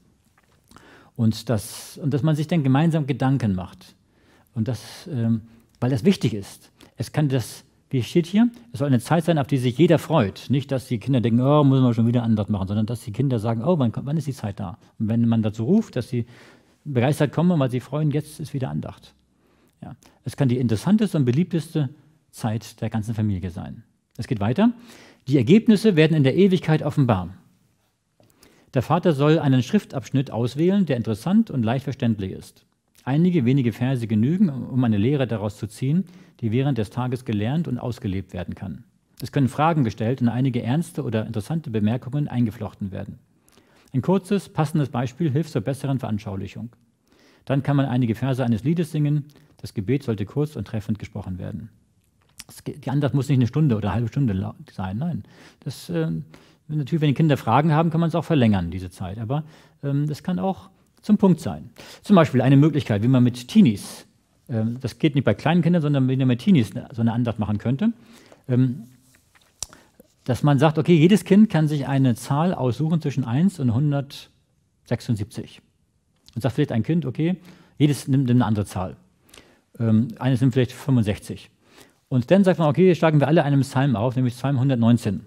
Und dass man sich dann gemeinsam Gedanken macht. Und das, weil das wichtig ist. Es kann das, wie steht hier, es soll eine Zeit sein, auf die sich jeder freut. Nicht, dass die Kinder denken, oh, müssen wir schon wieder Andacht machen, sondern dass die Kinder sagen, oh, wann ist die Zeit da? Und wenn man dazu ruft, dass sie begeistert kommen, weil sie freuen, jetzt ist wieder Andacht. Ja. Es kann die interessanteste und beliebteste Zeit der ganzen Familie sein. Es geht weiter. Die Ergebnisse werden in der Ewigkeit offenbar. Der Vater soll einen Schriftabschnitt auswählen, der interessant und leicht verständlich ist. Einige wenige Verse genügen, um eine Lehre daraus zu ziehen, die während des Tages gelernt und ausgelebt werden kann. Es können Fragen gestellt und einige ernste oder interessante Bemerkungen eingeflochten werden. Ein kurzes, passendes Beispiel hilft zur besseren Veranschaulichung. Dann kann man einige Verse eines Liedes singen. Das Gebet sollte kurz und treffend gesprochen werden. Die Andacht muss nicht eine Stunde oder eine halbe Stunde sein. Nein, natürlich, wenn die Kinder Fragen haben, kann man es auch verlängern, diese Zeit. Aber das kann auch zum Punkt sein. Zum Beispiel eine Möglichkeit, wie man mit Teenies, das geht nicht bei kleinen Kindern, sondern wie man mit Teenies so eine Andacht machen könnte, dass man sagt, okay, jedes Kind kann sich eine Zahl aussuchen zwischen 1 und 176. Und sagt vielleicht ein Kind, okay, jedes nimmt eine andere Zahl. Eines nimmt vielleicht 65. Und dann sagt man, okay, jetzt schlagen wir alle einen Psalm auf, nämlich Psalm 119.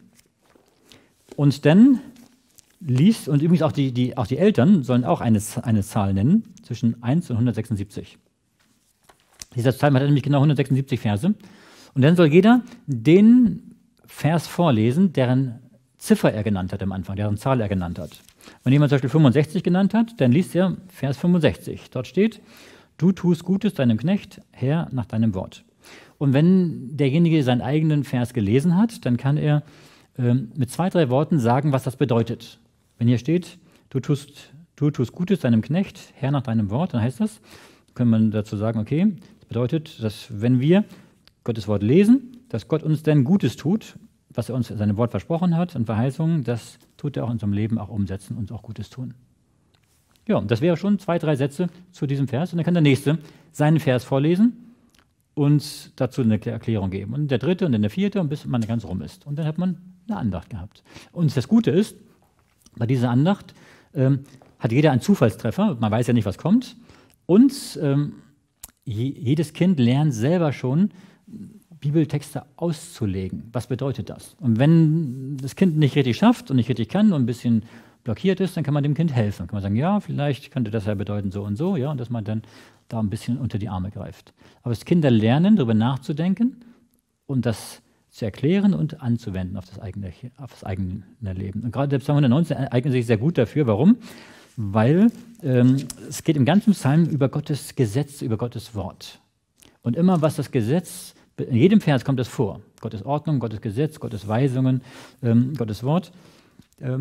Und dann liest, und übrigens auch die Eltern sollen auch eine Zahl nennen, zwischen 1 und 176. Dieser Psalm hat nämlich genau 176 Verse. Und dann soll jeder den Vers vorlesen, deren Ziffer er genannt hat am Anfang, deren Zahl er genannt hat. Wenn jemand zum Beispiel 65 genannt hat, dann liest er Vers 65. Dort steht, du tust Gutes deinem Knecht, Herr, nach deinem Wort. Und wenn derjenige seinen eigenen Vers gelesen hat, dann kann er mit 2, 3 Worten sagen, was das bedeutet. Wenn hier steht, du tust Gutes deinem Knecht, Herr, nach deinem Wort, dann heißt das, kann man dazu sagen, okay, das bedeutet, dass wenn wir Gottes Wort lesen, dass Gott uns dann Gutes tut, was er uns in seinem Wort versprochen hat und Verheißungen, das tut er auch in unserem Leben auch umsetzen und auch Gutes tun. Ja, und das wäre schon 2, 3 Sätze zu diesem Vers. Und dann kann der Nächste seinen Vers vorlesen und dazu eine Erklärung geben. Und der Dritte und dann der Vierte, und bis man ganz rum ist. Und dann hat man eine Andacht gehabt. Und das Gute ist, bei dieser Andacht hat jeder einen Zufallstreffer. Man weiß ja nicht, was kommt. Und jedes Kind lernt selber schon, Bibeltexte auszulegen. Was bedeutet das? Und wenn das Kind nicht richtig schafft und nicht richtig kann und ein bisschen blockiert ist, dann kann man dem Kind helfen. Dann kann man sagen, ja, vielleicht könnte das ja bedeuten so und so, ja, und dass man dann da ein bisschen unter die Arme greift. Aber dass Kinder lernen, darüber nachzudenken und das zu erklären und anzuwenden auf das eigene Leben. Und gerade der Psalm 119 eignet sich sehr gut dafür. Warum? Weil es geht im ganzen Psalm über Gottes Gesetz, über Gottes Wort. Und immer, was das Gesetz, in jedem Vers kommt es vor. Gottes Ordnung, Gottes Gesetz, Gottes Weisungen, Gottes Wort. Und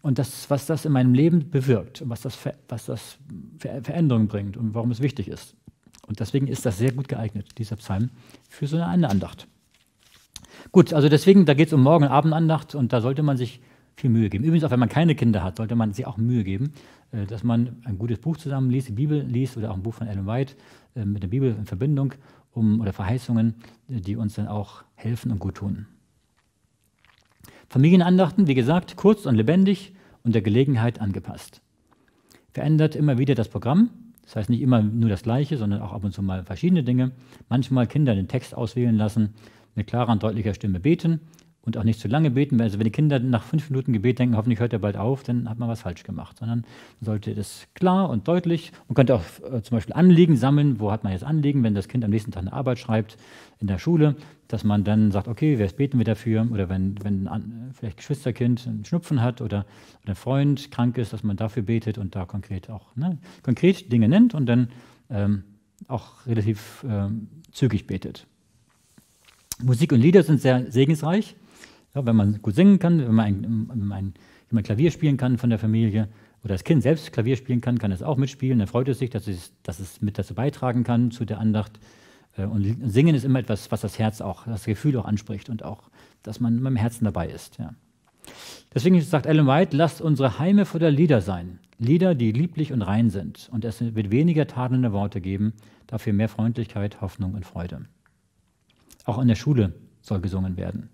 und das, was das in meinem Leben bewirkt und was das für Veränderungen bringt und warum es wichtig ist. Und deswegen ist das sehr gut geeignet, dieser Psalm, für so eine Andacht. Gut, also deswegen, da geht es um Morgen- und Abendandacht und da sollte man sich viel Mühe geben. Übrigens, auch wenn man keine Kinder hat, sollte man sich auch Mühe geben, dass man ein gutes Buch zusammen liest, die Bibel liest oder auch ein Buch von Ellen White mit der Bibel in Verbindung oder Verheißungen, die uns dann auch helfen und gut tun. Familienandachten, wie gesagt, kurz und lebendig und der Gelegenheit angepasst. Verändert immer wieder das Programm, das heißt nicht immer nur das Gleiche, sondern auch ab und zu mal verschiedene Dinge. Manchmal Kinder den Text auswählen lassen, mit klarer und deutlicher Stimme beten und auch nicht zu lange beten. Also wenn die Kinder nach 5 Minuten Gebet denken, hoffentlich hört er bald auf, dann hat man was falsch gemacht. Sondern man sollte das klar und deutlich, man könnte auch zum Beispiel Anliegen sammeln. Wo hat man jetzt Anliegen, wenn das Kind am nächsten Tag eine Arbeit schreibt in der Schule, dass man dann sagt, okay, jetzt beten wir dafür. Oder wenn vielleicht ein Geschwisterkind einen Schnupfen hat oder ein Freund krank ist, dass man dafür betet und da konkret auch konkret Dinge nennt und dann auch relativ zügig betet. Musik und Lieder sind sehr segensreich. Ja, wenn man gut singen kann, wenn man Klavier spielen kann von der Familie oder das Kind selbst Klavier spielen kann, kann es auch mitspielen. Dann freut es sich, dass es mit dazu beitragen kann zu der Andacht. Und Singen ist immer etwas, was das Herz auch, das Gefühl auch anspricht und auch, dass man mit dem Herzen dabei ist. Ja. Deswegen sagt Ellen White, lasst unsere Heime voller Lieder sein. Lieder, die lieblich und rein sind. Und es wird weniger tadelnde Worte geben, dafür mehr Freundlichkeit, Hoffnung und Freude. Auch in der Schule soll gesungen werden.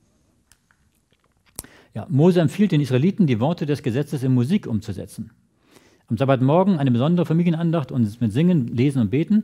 Ja, Mose empfiehlt den Israeliten, die Worte des Gesetzes in Musik umzusetzen. Am Sabbatmorgen eine besondere Familienandacht und mit Singen, Lesen und Beten,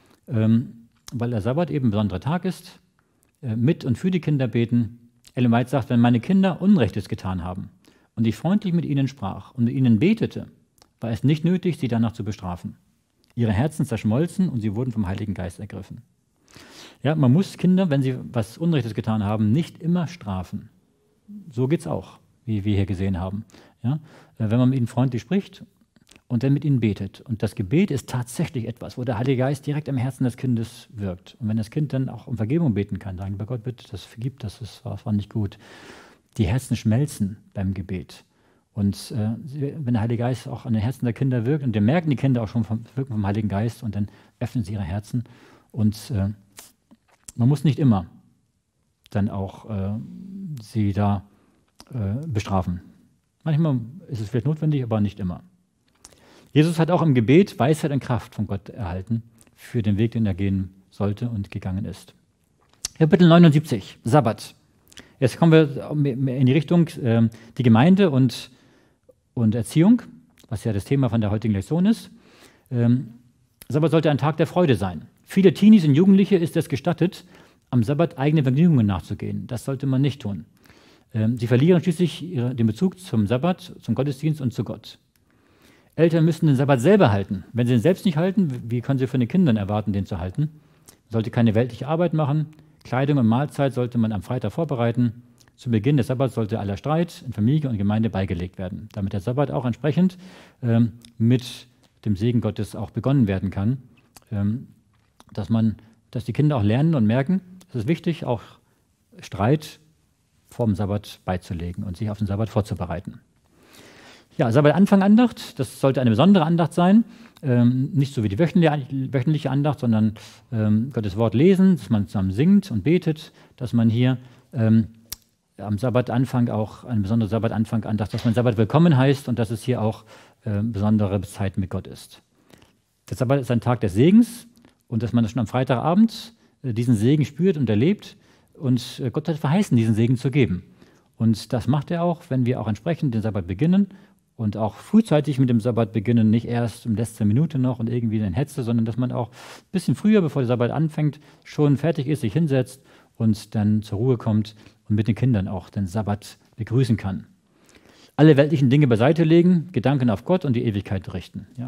weil der Sabbat eben ein besonderer Tag ist, mit und für die Kinder beten. Ellen White sagt, wenn meine Kinder Unrechtes getan haben und ich freundlich mit ihnen sprach und mit ihnen betete, war es nicht nötig, sie danach zu bestrafen. Ihre Herzen zerschmolzen und sie wurden vom Heiligen Geist ergriffen. Ja, man muss Kinder, wenn sie was Unrechtes getan haben, nicht immer strafen. So geht es auch, wie wir hier gesehen haben. Ja? Wenn man mit ihnen freundlich spricht und dann mit ihnen betet. Und das Gebet ist tatsächlich etwas, wo der Heilige Geist direkt im Herzen des Kindes wirkt. Und wenn das Kind dann auch um Vergebung beten kann, sagen, bei Gott bitte, das vergibt, das war nicht gut. Die Herzen schmelzen beim Gebet. Und wenn der Heilige Geist auch an den Herzen der Kinder wirkt, und dann merken die Kinder auch schon wirken vom Heiligen Geist und dann öffnen sie ihre Herzen. Und man muss nicht immer dann auch sie da bestrafen. Manchmal ist es vielleicht notwendig, aber nicht immer. Jesus hat auch im Gebet Weisheit und Kraft von Gott erhalten für den Weg, den er gehen sollte und gegangen ist. Kapitel 79, Sabbat. Jetzt kommen wir in die Richtung die Gemeinde und Erziehung, was ja das Thema von der heutigen Lektion ist. Sabbat sollte ein Tag der Freude sein. Viele Teenies und Jugendliche ist es gestattet, am Sabbat eigene Vergnügungen nachzugehen. Das sollte man nicht tun. Sie verlieren schließlich den Bezug zum Sabbat, zum Gottesdienst und zu Gott. Eltern müssen den Sabbat selber halten. Wenn sie ihn selbst nicht halten, wie können sie von den Kindern erwarten, den zu halten? Man sollte keine weltliche Arbeit machen. Kleidung und Mahlzeit sollte man am Freitag vorbereiten. Zu Beginn des Sabbats sollte aller Streit in Familie und Gemeinde beigelegt werden, damit der Sabbat auch entsprechend mit dem Segen Gottes auch begonnen werden kann. Dass die Kinder auch lernen und merken, es ist wichtig, auch Streit vor dem Sabbat beizulegen und sich auf den Sabbat vorzubereiten. Ja, Sabbatanfang-Andacht, das sollte eine besondere Andacht sein, nicht so wie die wöchentliche Andacht, sondern Gottes Wort lesen, dass man zusammen singt und betet, dass man hier am Sabbatanfang auch eine besondere Sabbatanfang-Andacht, dass man Sabbat willkommen heißt und dass es hier auch besondere Zeit mit Gott ist. Der Sabbat ist ein Tag des Segens und dass man schon am Freitagabend diesen Segen spürt und erlebt und Gott hat verheißen, diesen Segen zu geben. Und das macht er auch, wenn wir auch entsprechend den Sabbat beginnen und auch frühzeitig mit dem Sabbat beginnen, nicht erst um letzte Minute noch und irgendwie in Hetze, sondern dass man auch ein bisschen früher, bevor der Sabbat anfängt, schon fertig ist, sich hinsetzt und dann zur Ruhe kommt und mit den Kindern auch den Sabbat begrüßen kann. Alle weltlichen Dinge beiseite legen, Gedanken auf Gott und die Ewigkeit richten. Ja.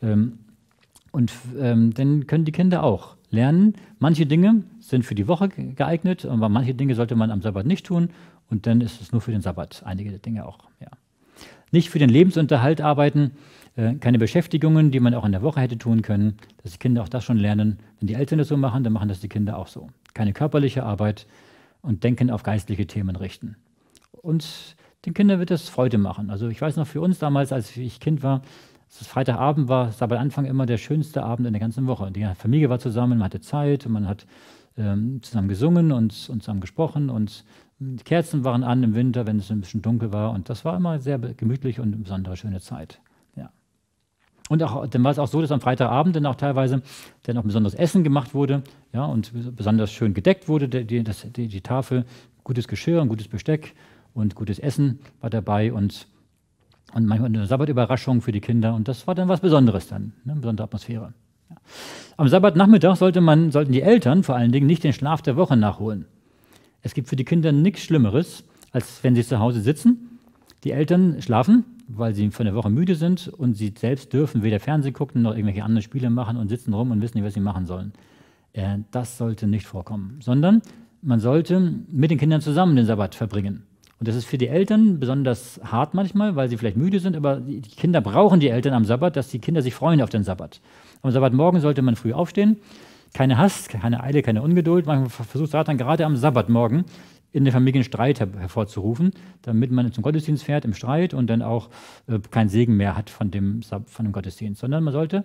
Dann können die Kinder auch lernen, manche Dinge sind für die Woche geeignet, aber manche Dinge sollte man am Sabbat nicht tun und dann ist es nur für den Sabbat, einige Dinge auch. Ja. Nicht für den Lebensunterhalt arbeiten, keine Beschäftigungen, die man auch in der Woche hätte tun können, dass die Kinder auch das schon lernen. Wenn die Eltern das so machen, dann machen das die Kinder auch so. Keine körperliche Arbeit und Denken auf geistliche Themen richten. Und Den Kindern wird das Freude machen. Also ich weiß noch, für uns damals, als ich Kind war, als es Freitagabend war, Sabbatanfang immer der schönste Abend in der ganzen Woche. Die Familie war zusammen, man hatte Zeit, man hat zusammen gesungen und zusammen gesprochen und die Kerzen waren an im Winter, wenn es ein bisschen dunkel war und das war immer sehr gemütlich und eine besondere schöne Zeit. Ja. Und auch, dann war es auch so, dass am Freitagabend dann auch teilweise dann auch besonderes Essen gemacht wurde, ja, und besonders schön gedeckt wurde, die Tafel, gutes Geschirr, ein gutes Besteck und gutes Essen war dabei und manchmal eine Sabbatüberraschung für die Kinder und das war dann was Besonderes dann, ne, eine besondere Atmosphäre. Ja. Am Sabbatnachmittag sollten die Eltern vor allen Dingen nicht den Schlaf der Woche nachholen. Es gibt für die Kinder nichts Schlimmeres, als wenn sie zu Hause sitzen. Die Eltern schlafen, weil sie von der Woche müde sind und sie selbst dürfen weder Fernsehen gucken noch irgendwelche anderen Spiele machen und sitzen rum und wissen nicht, was sie machen sollen. Das sollte nicht vorkommen, sondern man sollte mit den Kindern zusammen den Sabbat verbringen. Und das ist für die Eltern besonders hart manchmal, weil sie vielleicht müde sind, aber die Kinder brauchen die Eltern am Sabbat, dass die Kinder sich freuen auf den Sabbat. Am Sabbatmorgen sollte man früh aufstehen. Keine Hast, keine Eile, keine Ungeduld. Manchmal versucht Satan gerade am Sabbatmorgen in der Familie einen Streit hervorzurufen, damit man zum Gottesdienst fährt im Streit und dann auch keinen Segen mehr hat von dem Gottesdienst. Sondern man sollte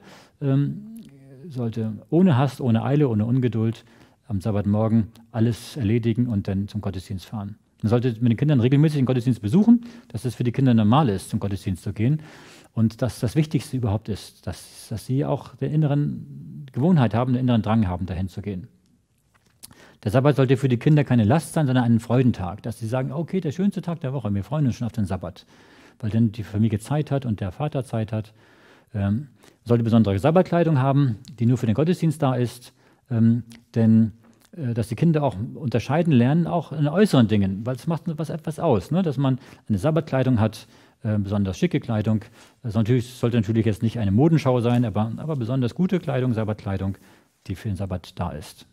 ohne Hast, ohne Eile, ohne Ungeduld am Sabbatmorgen alles erledigen und dann zum Gottesdienst fahren. Man sollte mit den Kindern regelmäßig den Gottesdienst besuchen, dass es für die Kinder normal ist, zum Gottesdienst zu gehen. Und dass das Wichtigste überhaupt ist, dass sie auch der inneren Gewohnheit haben, den inneren Drang haben, dahin zu gehen. Der Sabbat sollte für die Kinder keine Last sein, sondern ein Freudentag, dass sie sagen, okay, der schönste Tag der Woche, wir freuen uns schon auf den Sabbat, weil dann die Familie Zeit hat und der Vater Zeit hat. Sollte besondere Sabbatkleidung haben, die nur für den Gottesdienst da ist, denn dass die Kinder auch unterscheiden lernen, auch in äußeren Dingen, weil es macht etwas aus, ne? Dass man eine Sabbatkleidung hat, besonders schicke Kleidung. Das sollte natürlich jetzt nicht eine Modenschau sein, aber besonders gute Kleidung, Sabbatkleidung, die für den Sabbat da ist.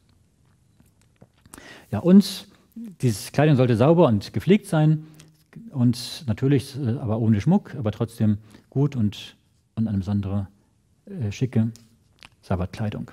Ja, und diese Kleidung sollte sauber und gepflegt sein und natürlich aber ohne Schmuck, aber trotzdem gut und eine besondere schicke Sabbatkleidung.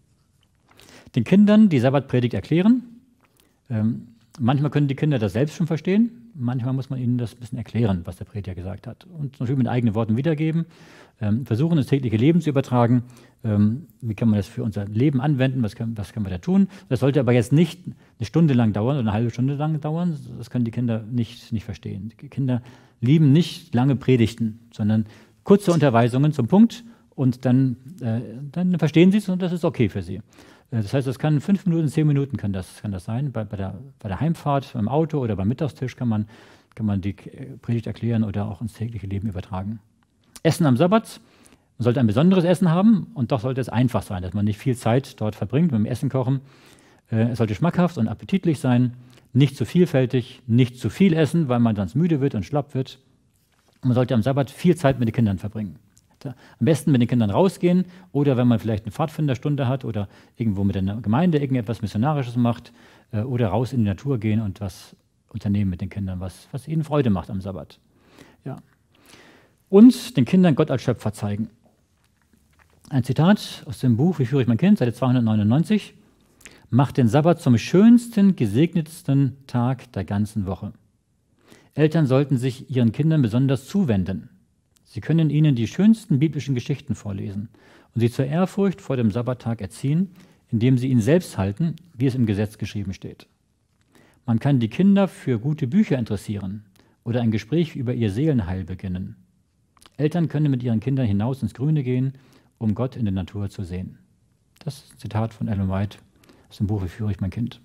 Den Kindern die Sabbatpredigt erklären. Manchmal können die Kinder das selbst schon verstehen, manchmal muss man ihnen das ein bisschen erklären, was der Prediger gesagt hat. Und natürlich mit eigenen Worten wiedergeben, versuchen, das tägliche Leben zu übertragen. Wie kann man das für unser Leben anwenden, was können wir da tun? Das sollte aber jetzt nicht eine Stunde lang dauern oder eine halbe Stunde lang dauern, das können die Kinder nicht verstehen. Die Kinder lieben nicht lange Predigten, sondern kurze Unterweisungen zum Punkt und dann verstehen sie es und das ist okay für sie. Das heißt, das kann 5 Minuten, 10 Minuten kann das sein. Bei der Heimfahrt, beim Auto oder beim Mittagstisch kann man die Predigt erklären oder auch ins tägliche Leben übertragen. Essen am Sabbat. Man sollte ein besonderes Essen haben und doch sollte es einfach sein, dass man nicht viel Zeit dort verbringt mit dem Essen kochen. Es sollte schmackhaft und appetitlich sein, nicht zu vielfältig, nicht zu viel essen, weil man sonst müde wird und schlapp wird. Und man sollte am Sabbat viel Zeit mit den Kindern verbringen. Am besten mit den Kindern rausgehen oder wenn man vielleicht eine Pfadfinderstunde hat oder irgendwo mit der Gemeinde irgendetwas Missionarisches macht oder raus in die Natur gehen und was unternehmen mit den Kindern, was ihnen Freude macht am Sabbat. Ja. Und den Kindern Gott als Schöpfer zeigen. Ein Zitat aus dem Buch Wie führe ich mein Kind, Seite 299. Macht den Sabbat zum schönsten, gesegnetsten Tag der ganzen Woche. Eltern sollten sich ihren Kindern besonders zuwenden. Sie können ihnen die schönsten biblischen Geschichten vorlesen und sie zur Ehrfurcht vor dem Sabbattag erziehen, indem sie ihn selbst halten, wie es im Gesetz geschrieben steht. Man kann die Kinder für gute Bücher interessieren oder ein Gespräch über ihr Seelenheil beginnen. Eltern können mit ihren Kindern hinaus ins Grüne gehen, um Gott in der Natur zu sehen. Das ist ein Zitat von Ellen White aus dem Buch Wie führe ich mein Kind.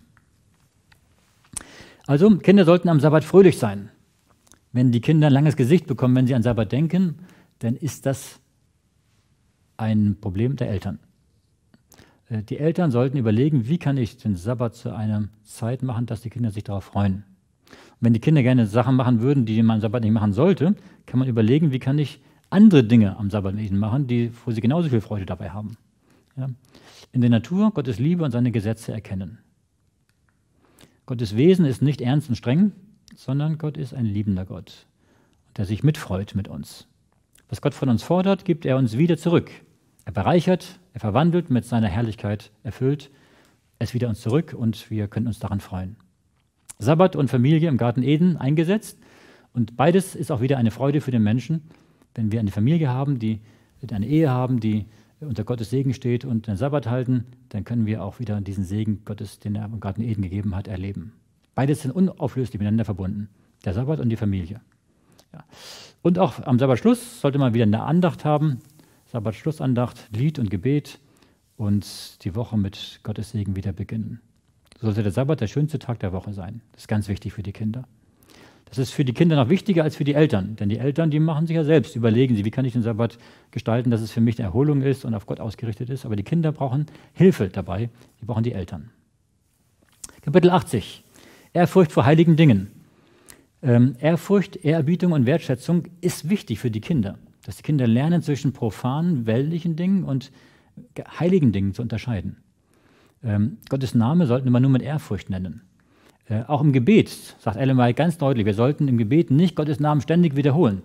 Also, Kinder sollten am Sabbat fröhlich sein. Wenn die Kinder ein langes Gesicht bekommen, wenn sie an Sabbat denken, dann ist das ein Problem der Eltern. Die Eltern sollten überlegen, wie kann ich den Sabbat zu einer Zeit machen, dass die Kinder sich darauf freuen. Und wenn die Kinder gerne Sachen machen würden, die man am Sabbat nicht machen sollte, kann man überlegen, wie kann ich andere Dinge am Sabbat mit ihnen machen, wo sie genauso viel Freude dabei haben. Ja? In der Natur Gottes Liebe und seine Gesetze erkennen. Gottes Wesen ist nicht ernst und streng, sondern Gott ist ein liebender Gott, der sich mitfreut mit uns. Was Gott von uns fordert, gibt er uns wieder zurück. Er bereichert, er verwandelt, mit seiner Herrlichkeit erfüllt es wieder uns zurück und wir können uns daran freuen. Sabbat und Familie im Garten Eden eingesetzt Und beides ist auch wieder eine Freude für den Menschen. Wenn wir eine Familie haben, die eine Ehe haben, die unter Gottes Segen steht und den Sabbat halten, dann können wir auch wieder diesen Segen Gottes, den er im Garten Eden gegeben hat, erleben. Beides sind unauflöslich miteinander verbunden, der Sabbat und die Familie. Ja. Und auch am Sabbatschluss sollte man wieder eine Andacht haben, Sabbatschlussandacht, Lied und Gebet und die Woche mit Gottes Segen wieder beginnen. So sollte der Sabbat der schönste Tag der Woche sein. Das ist ganz wichtig für die Kinder. Das ist für die Kinder noch wichtiger als für die Eltern, denn die Eltern, die machen sich ja selbst, überlegen sie, wie kann ich den Sabbat gestalten, dass es für mich eine Erholung ist und auf Gott ausgerichtet ist. Aber die Kinder brauchen Hilfe dabei, die brauchen die Eltern. Kapitel 80, Ehrfurcht vor heiligen Dingen. Ehrfurcht, Ehrerbietung und Wertschätzung ist wichtig für die Kinder, dass die Kinder lernen, zwischen profanen, weltlichen Dingen und heiligen Dingen zu unterscheiden. Gottes Name sollten wir nur mit Ehrfurcht nennen. Auch im Gebet, sagt Ellen White ganz deutlich, wir sollten im Gebet nicht Gottes Namen ständig wiederholen,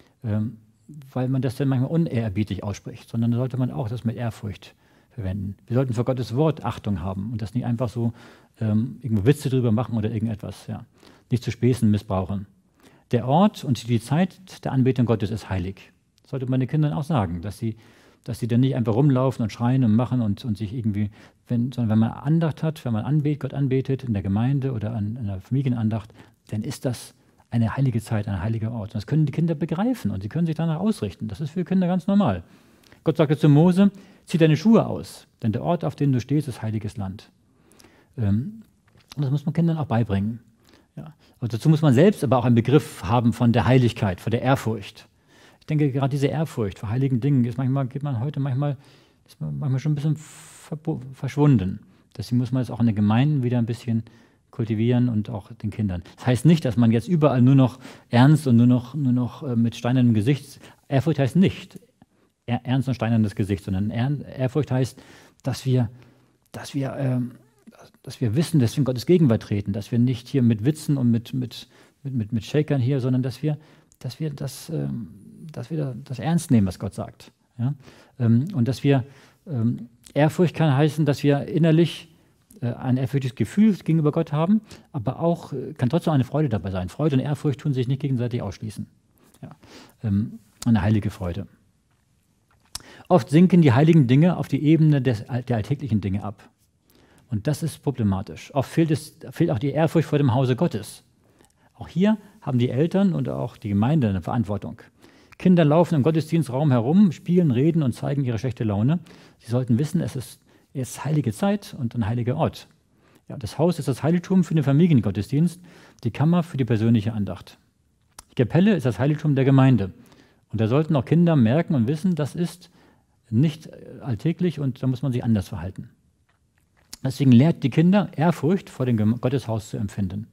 weil man das dann manchmal unehrerbietig ausspricht, sondern da sollte man auch das mit Ehrfurcht verwenden. Wir sollten für Gottes Wort Achtung haben und das nicht einfach so irgendwo Witze drüber machen oder irgendetwas, ja. Nicht zu Späßen missbrauchen. Der Ort und die Zeit der Anbetung Gottes ist heilig. Das sollte man den Kindern auch sagen, dass sie dann nicht einfach rumlaufen und schreien und machen und sich irgendwie, sondern wenn man Andacht hat, wenn man Gott anbetet in der Gemeinde oder an einer Familienandacht, dann ist das eine heilige Zeit, ein heiliger Ort. Und das können die Kinder begreifen und sie können sich danach ausrichten. Das ist für Kinder ganz normal. Gott sagte zu Mose, zieh deine Schuhe aus, denn der Ort, auf dem du stehst, ist heiliges Land. Und das muss man Kindern auch beibringen. Ja. Und dazu muss man selbst aber auch einen Begriff haben von der Heiligkeit, von der Ehrfurcht. Ich denke, gerade diese Ehrfurcht vor heiligen Dingen ist manchmal schon ein bisschen verschwunden. Deswegen muss man es auch in den Gemeinden wieder ein bisschen kultivieren und auch den Kindern. Das heißt nicht, dass man jetzt überall nur noch ernst und nur noch mit steinernem Gesicht. Ehrfurcht heißt nicht ernst und steinernes Gesicht, sondern Ehrfurcht heißt, dass wir wissen, dass wir in Gottes Gegenwart treten, dass wir nicht hier mit Witzen und mit Shakern hier, sondern dass wir das ernst nehmen, was Gott sagt. Ja? Und dass wir, Ehrfurcht kann heißen, dass wir innerlich ein ehrfürchtiges Gefühl gegenüber Gott haben, aber auch kann trotzdem eine Freude dabei sein. Freude und Ehrfurcht tun sich nicht gegenseitig ausschließen. Ja? Eine heilige Freude. Oft sinken die heiligen Dinge auf die Ebene der alltäglichen Dinge ab. Und das ist problematisch. Oft fehlt auch die Ehrfurcht vor dem Hause Gottes. Auch hier haben die Eltern und auch die Gemeinde eine Verantwortung. Kinder laufen im Gottesdienstraum herum, spielen, reden und zeigen ihre schlechte Laune. Sie sollten wissen, es ist heilige Zeit und ein heiliger Ort. Ja, das Haus ist das Heiligtum für den Familiengottesdienst, die Kammer für die persönliche Andacht. Die Kapelle ist das Heiligtum der Gemeinde. Und da sollten auch Kinder merken und wissen, das ist nicht alltäglich und da muss man sich anders verhalten. Deswegen lehrt die Kinder, Ehrfurcht vor dem Gotteshaus zu empfinden.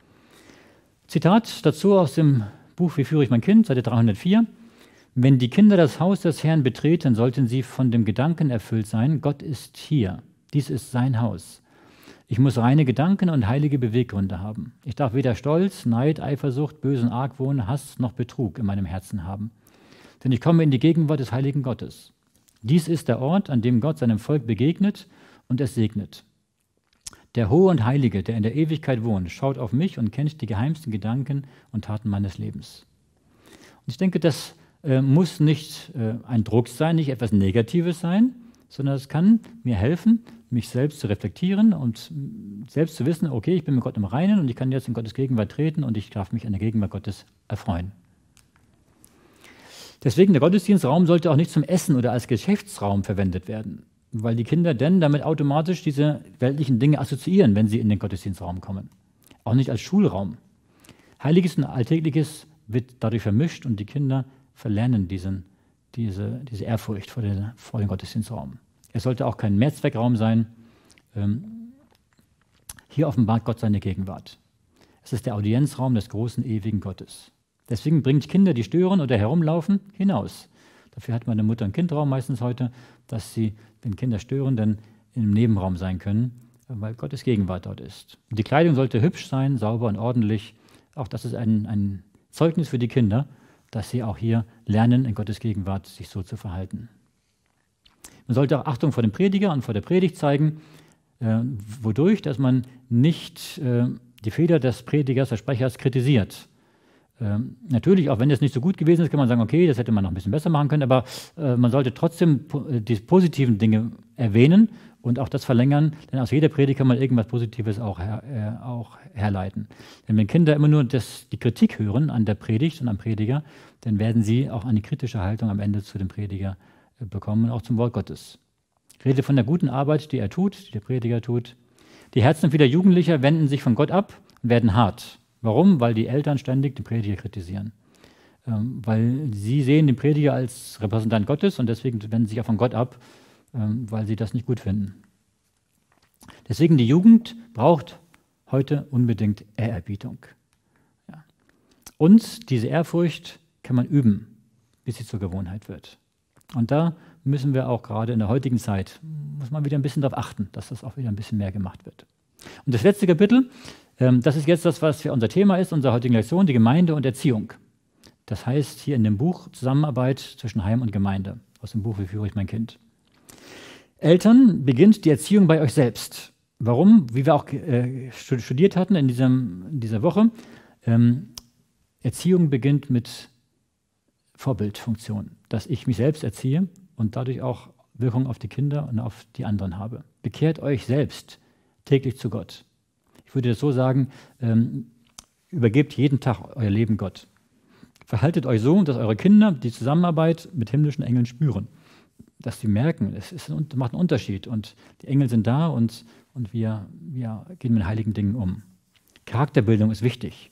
Zitat dazu aus dem Buch Wie führe ich mein Kind, Seite 304. Wenn die Kinder das Haus des Herrn betreten, sollten sie von dem Gedanken erfüllt sein, Gott ist hier, dies ist sein Haus. Ich muss reine Gedanken und heilige Beweggründe haben. Ich darf weder Stolz, Neid, Eifersucht, bösen Argwohn, Hass noch Betrug in meinem Herzen haben. Denn ich komme in die Gegenwart des heiligen Gottes. Dies ist der Ort, an dem Gott seinem Volk begegnet und es segnet. Der Hohe und Heilige, der in der Ewigkeit wohnt, schaut auf mich und kennt die geheimsten Gedanken und Taten meines Lebens. Und ich denke, das muss nicht ein Druck sein, nicht etwas Negatives sein, sondern es kann mir helfen, mich selbst zu reflektieren und selbst zu wissen, okay, ich bin mit Gott im Reinen und ich kann jetzt in Gottes Gegenwart treten und ich darf mich an der Gegenwart Gottes erfreuen. Deswegen, der Gottesdienstraum sollte auch nicht zum Essen oder als Geschäftsraum verwendet werden, weil die Kinder dann damit automatisch diese weltlichen Dinge assoziieren, wenn sie in den Gottesdienstraum kommen. Auch nicht als Schulraum. Heiliges und Alltägliches wird dadurch vermischt und die Kinder verlernen diese Ehrfurcht vor dem Gottesdienstraum. Es sollte auch kein Mehrzweckraum sein. Hier offenbart Gott seine Gegenwart. Es ist der Audienzraum des großen, ewigen Gottes. Deswegen bringt Kinder, die stören oder herumlaufen, hinaus. Dafür hat man einen Mutter- und Kindraum meistens heute, dass sie, wenn Kinder stören, dann im Nebenraum sein können, weil Gottes Gegenwart dort ist. Und die Kleidung sollte hübsch sein, sauber und ordentlich. Auch das ist ein Zeugnis für die Kinder, dass sie auch hier lernen, in Gottes Gegenwart sich so zu verhalten. Man sollte auch Achtung vor dem Prediger und vor der Predigt zeigen, wodurch, dass man nicht die Fehler des Predigers, des Sprechers kritisiert. Natürlich, auch wenn es nicht so gut gewesen ist, kann man sagen, okay, das hätte man noch ein bisschen besser machen können, aber man sollte trotzdem die positiven Dinge erwähnen und auch das verlängern, denn aus jeder Predigt kann man irgendwas Positives auch herleiten. Denn wenn Kinder immer nur die Kritik hören an der Predigt und am Prediger, dann werden sie auch eine kritische Haltung am Ende zu dem Prediger bekommen und auch zum Wort Gottes. Rede von der guten Arbeit, die er tut, die der Prediger tut. Die Herzen vieler Jugendlicher wenden sich von Gott ab und werden hart. Warum? Weil die Eltern ständig den Prediger kritisieren. Weil sie sehen den Prediger als Repräsentant Gottes und deswegen wenden sie sich auch von Gott ab, weil sie das nicht gut finden. Deswegen die Jugend braucht heute unbedingt Ehrerbietung. Ja. Und diese Ehrfurcht kann man üben, bis sie zur Gewohnheit wird. Und da müssen wir auch gerade in der heutigen Zeit, muss man wieder ein bisschen darauf achten, dass das auch wieder ein bisschen mehr gemacht wird. Und das letzte Kapitel, das ist jetzt das, was für unser Thema ist, unsere heutige Lektion, die Gemeinde und Erziehung. Das heißt hier in dem Buch Zusammenarbeit zwischen Heim und Gemeinde, aus dem Buch Wie führe ich mein Kind. Eltern, beginnt die Erziehung bei euch selbst. Warum? Wie wir auch studiert hatten in dieser Woche, Erziehung beginnt mit Vorbildfunktion, dass ich mich selbst erziehe und dadurch auch Wirkung auf die Kinder und auf die anderen habe. Bekehrt euch selbst täglich zu Gott. Ich würde das so sagen, übergebt jeden Tag euer Leben Gott. Verhaltet euch so, dass eure Kinder die Zusammenarbeit mit himmlischen Engeln spüren. Dass sie merken, macht einen Unterschied und die Engel sind da und wir gehen mit heiligen Dingen um. Charakterbildung ist wichtig.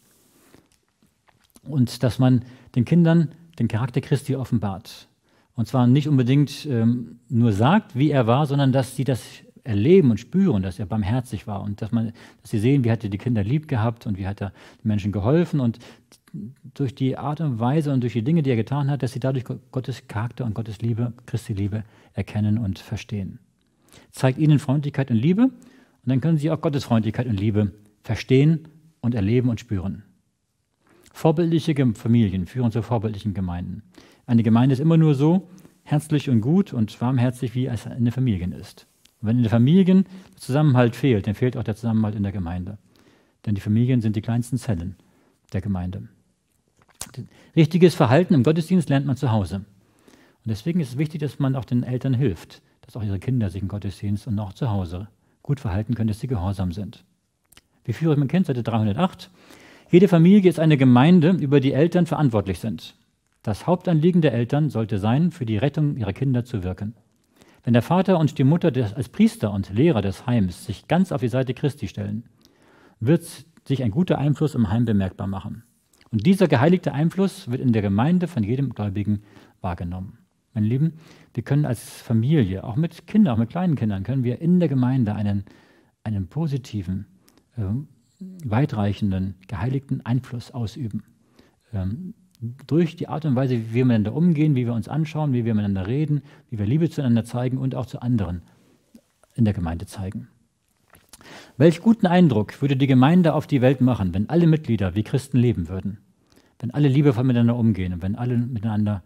Und dass man den Kindern den Charakter Christi offenbart. Und zwar nicht unbedingt nur sagt, wie er war, sondern dass sie das erleben und spüren, dass er barmherzig war und dass sie sehen, wie hat er die Kinder lieb gehabt und wie hat er den Menschen geholfen und durch die Art und Weise und durch die Dinge, die er getan hat, dass sie dadurch Gottes Charakter und Gottes Liebe, Christi Liebe erkennen und verstehen. Zeigt ihnen Freundlichkeit und Liebe und dann können sie auch Gottes Freundlichkeit und Liebe verstehen und erleben und spüren. Vorbildliche Familien führen zu vorbildlichen Gemeinden. Eine Gemeinde ist immer nur so herzlich und gut und warmherzig, wie es in den Familien ist. Und wenn in den Familien der Zusammenhalt fehlt, dann fehlt auch der Zusammenhalt in der Gemeinde. Denn die Familien sind die kleinsten Zellen der Gemeinde. Richtiges Verhalten im Gottesdienst lernt man zu Hause. Und deswegen ist es wichtig, dass man auch den Eltern hilft, dass auch ihre Kinder sich im Gottesdienst und auch zu Hause gut verhalten können, dass sie gehorsam sind. Wie führe ich mein Kind? Seite 308. Jede Familie ist eine Gemeinde, über die Eltern verantwortlich sind. Das Hauptanliegen der Eltern sollte sein, für die Rettung ihrer Kinder zu wirken. Wenn der Vater und die Mutter als Priester und Lehrer des Heims sich ganz auf die Seite Christi stellen, wird sich ein guter Einfluss im Heim bemerkbar machen. Und dieser geheiligte Einfluss wird in der Gemeinde von jedem Gläubigen wahrgenommen. Meine Lieben, wir können als Familie, auch mit Kindern, auch mit kleinen Kindern, können wir in der Gemeinde einen positiven, weitreichenden, geheiligten Einfluss ausüben. Durch die Art und Weise, wie wir miteinander umgehen, wie wir uns anschauen, wie wir miteinander reden, wie wir Liebe zueinander zeigen und auch zu anderen in der Gemeinde zeigen. Welch guten Eindruck würde die Gemeinde auf die Welt machen, wenn alle Mitglieder wie Christen leben würden, wenn alle liebevoll miteinander umgehen und wenn alle miteinander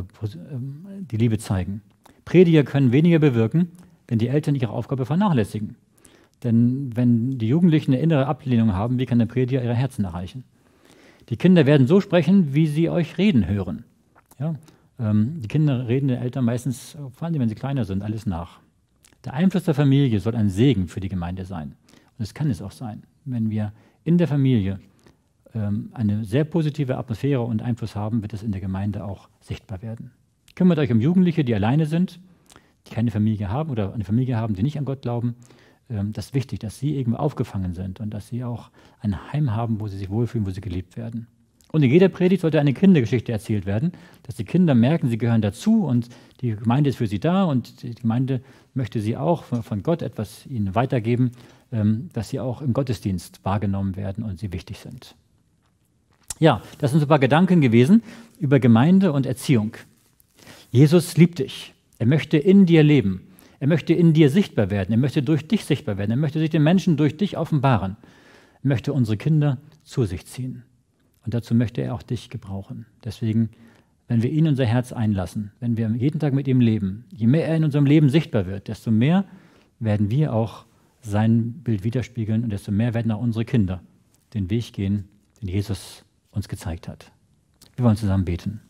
die Liebe zeigen. Prediger können weniger bewirken, wenn die Eltern ihre Aufgabe vernachlässigen. Denn wenn die Jugendlichen eine innere Ablehnung haben, wie kann der Prediger ihre Herzen erreichen? Die Kinder werden so sprechen, wie sie euch reden hören. Ja? Die Kinder reden den Eltern meistens, vor allem wenn sie kleiner sind, alles nach. Der Einfluss der Familie soll ein Segen für die Gemeinde sein. Und es kann es auch sein, wenn wir in der Familie eine sehr positive Atmosphäre und Einfluss haben, wird es in der Gemeinde auch sichtbar werden. Kümmert euch um Jugendliche, die alleine sind, die keine Familie haben oder eine Familie haben, die nicht an Gott glauben. Das ist wichtig, dass sie irgendwo aufgefangen sind und dass sie auch ein Heim haben, wo sie sich wohlfühlen, wo sie geliebt werden. Und in jeder Predigt sollte eine Kindergeschichte erzählt werden, dass die Kinder merken, sie gehören dazu und die Gemeinde ist für sie da und die Gemeinde möchte sie auch von Gott etwas ihnen weitergeben, dass sie auch im Gottesdienst wahrgenommen werden und sie wichtig sind. Ja, das sind so ein paar Gedanken gewesen über Gemeinde und Erziehung. Jesus liebt dich. Er möchte in dir leben. Er möchte in dir sichtbar werden. Er möchte durch dich sichtbar werden. Er möchte sich den Menschen durch dich offenbaren. Er möchte unsere Kinder zu sich ziehen. Und dazu möchte er auch dich gebrauchen. Deswegen, wenn wir ihn in unser Herz einlassen, wenn wir jeden Tag mit ihm leben, je mehr er in unserem Leben sichtbar wird, desto mehr werden wir auch sein Bild widerspiegeln und desto mehr werden auch unsere Kinder den Weg gehen, den Jesus uns gezeigt hat. Wir wollen zusammen beten.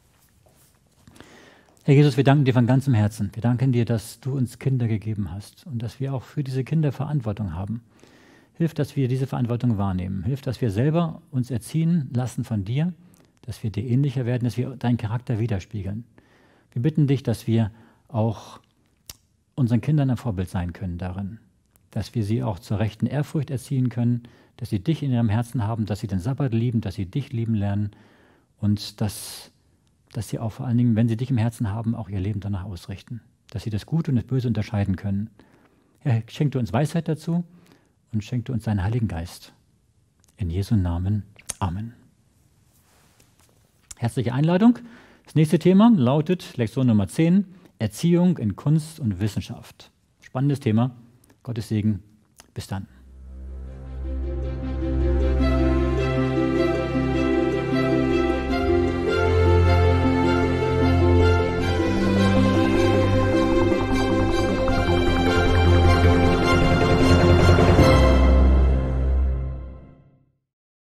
Herr Jesus, wir danken dir von ganzem Herzen. Wir danken dir, dass du uns Kinder gegeben hast und dass wir auch für diese Kinder Verantwortung haben. Hilf, dass wir diese Verantwortung wahrnehmen. Hilf, dass wir selber uns erziehen lassen von dir, dass wir dir ähnlicher werden, dass wir deinen Charakter widerspiegeln. Wir bitten dich, dass wir auch unseren Kindern ein Vorbild sein können darin, dass wir sie auch zur rechten Ehrfurcht erziehen können, dass sie dich in ihrem Herzen haben, dass sie den Sabbat lieben, dass sie dich lieben lernen und dass sie auch vor allen Dingen, wenn sie dich im Herzen haben, auch ihr Leben danach ausrichten, dass sie das Gute und das Böse unterscheiden können. Herr, schenk du uns Weisheit dazu und schenk du uns deinen Heiligen Geist. In Jesu Namen. Amen. Herzliche Einladung. Das nächste Thema lautet Lektion Nummer 10, Erziehung in Kunst und Wissenschaft. Spannendes Thema. Gottes Segen. Bis dann.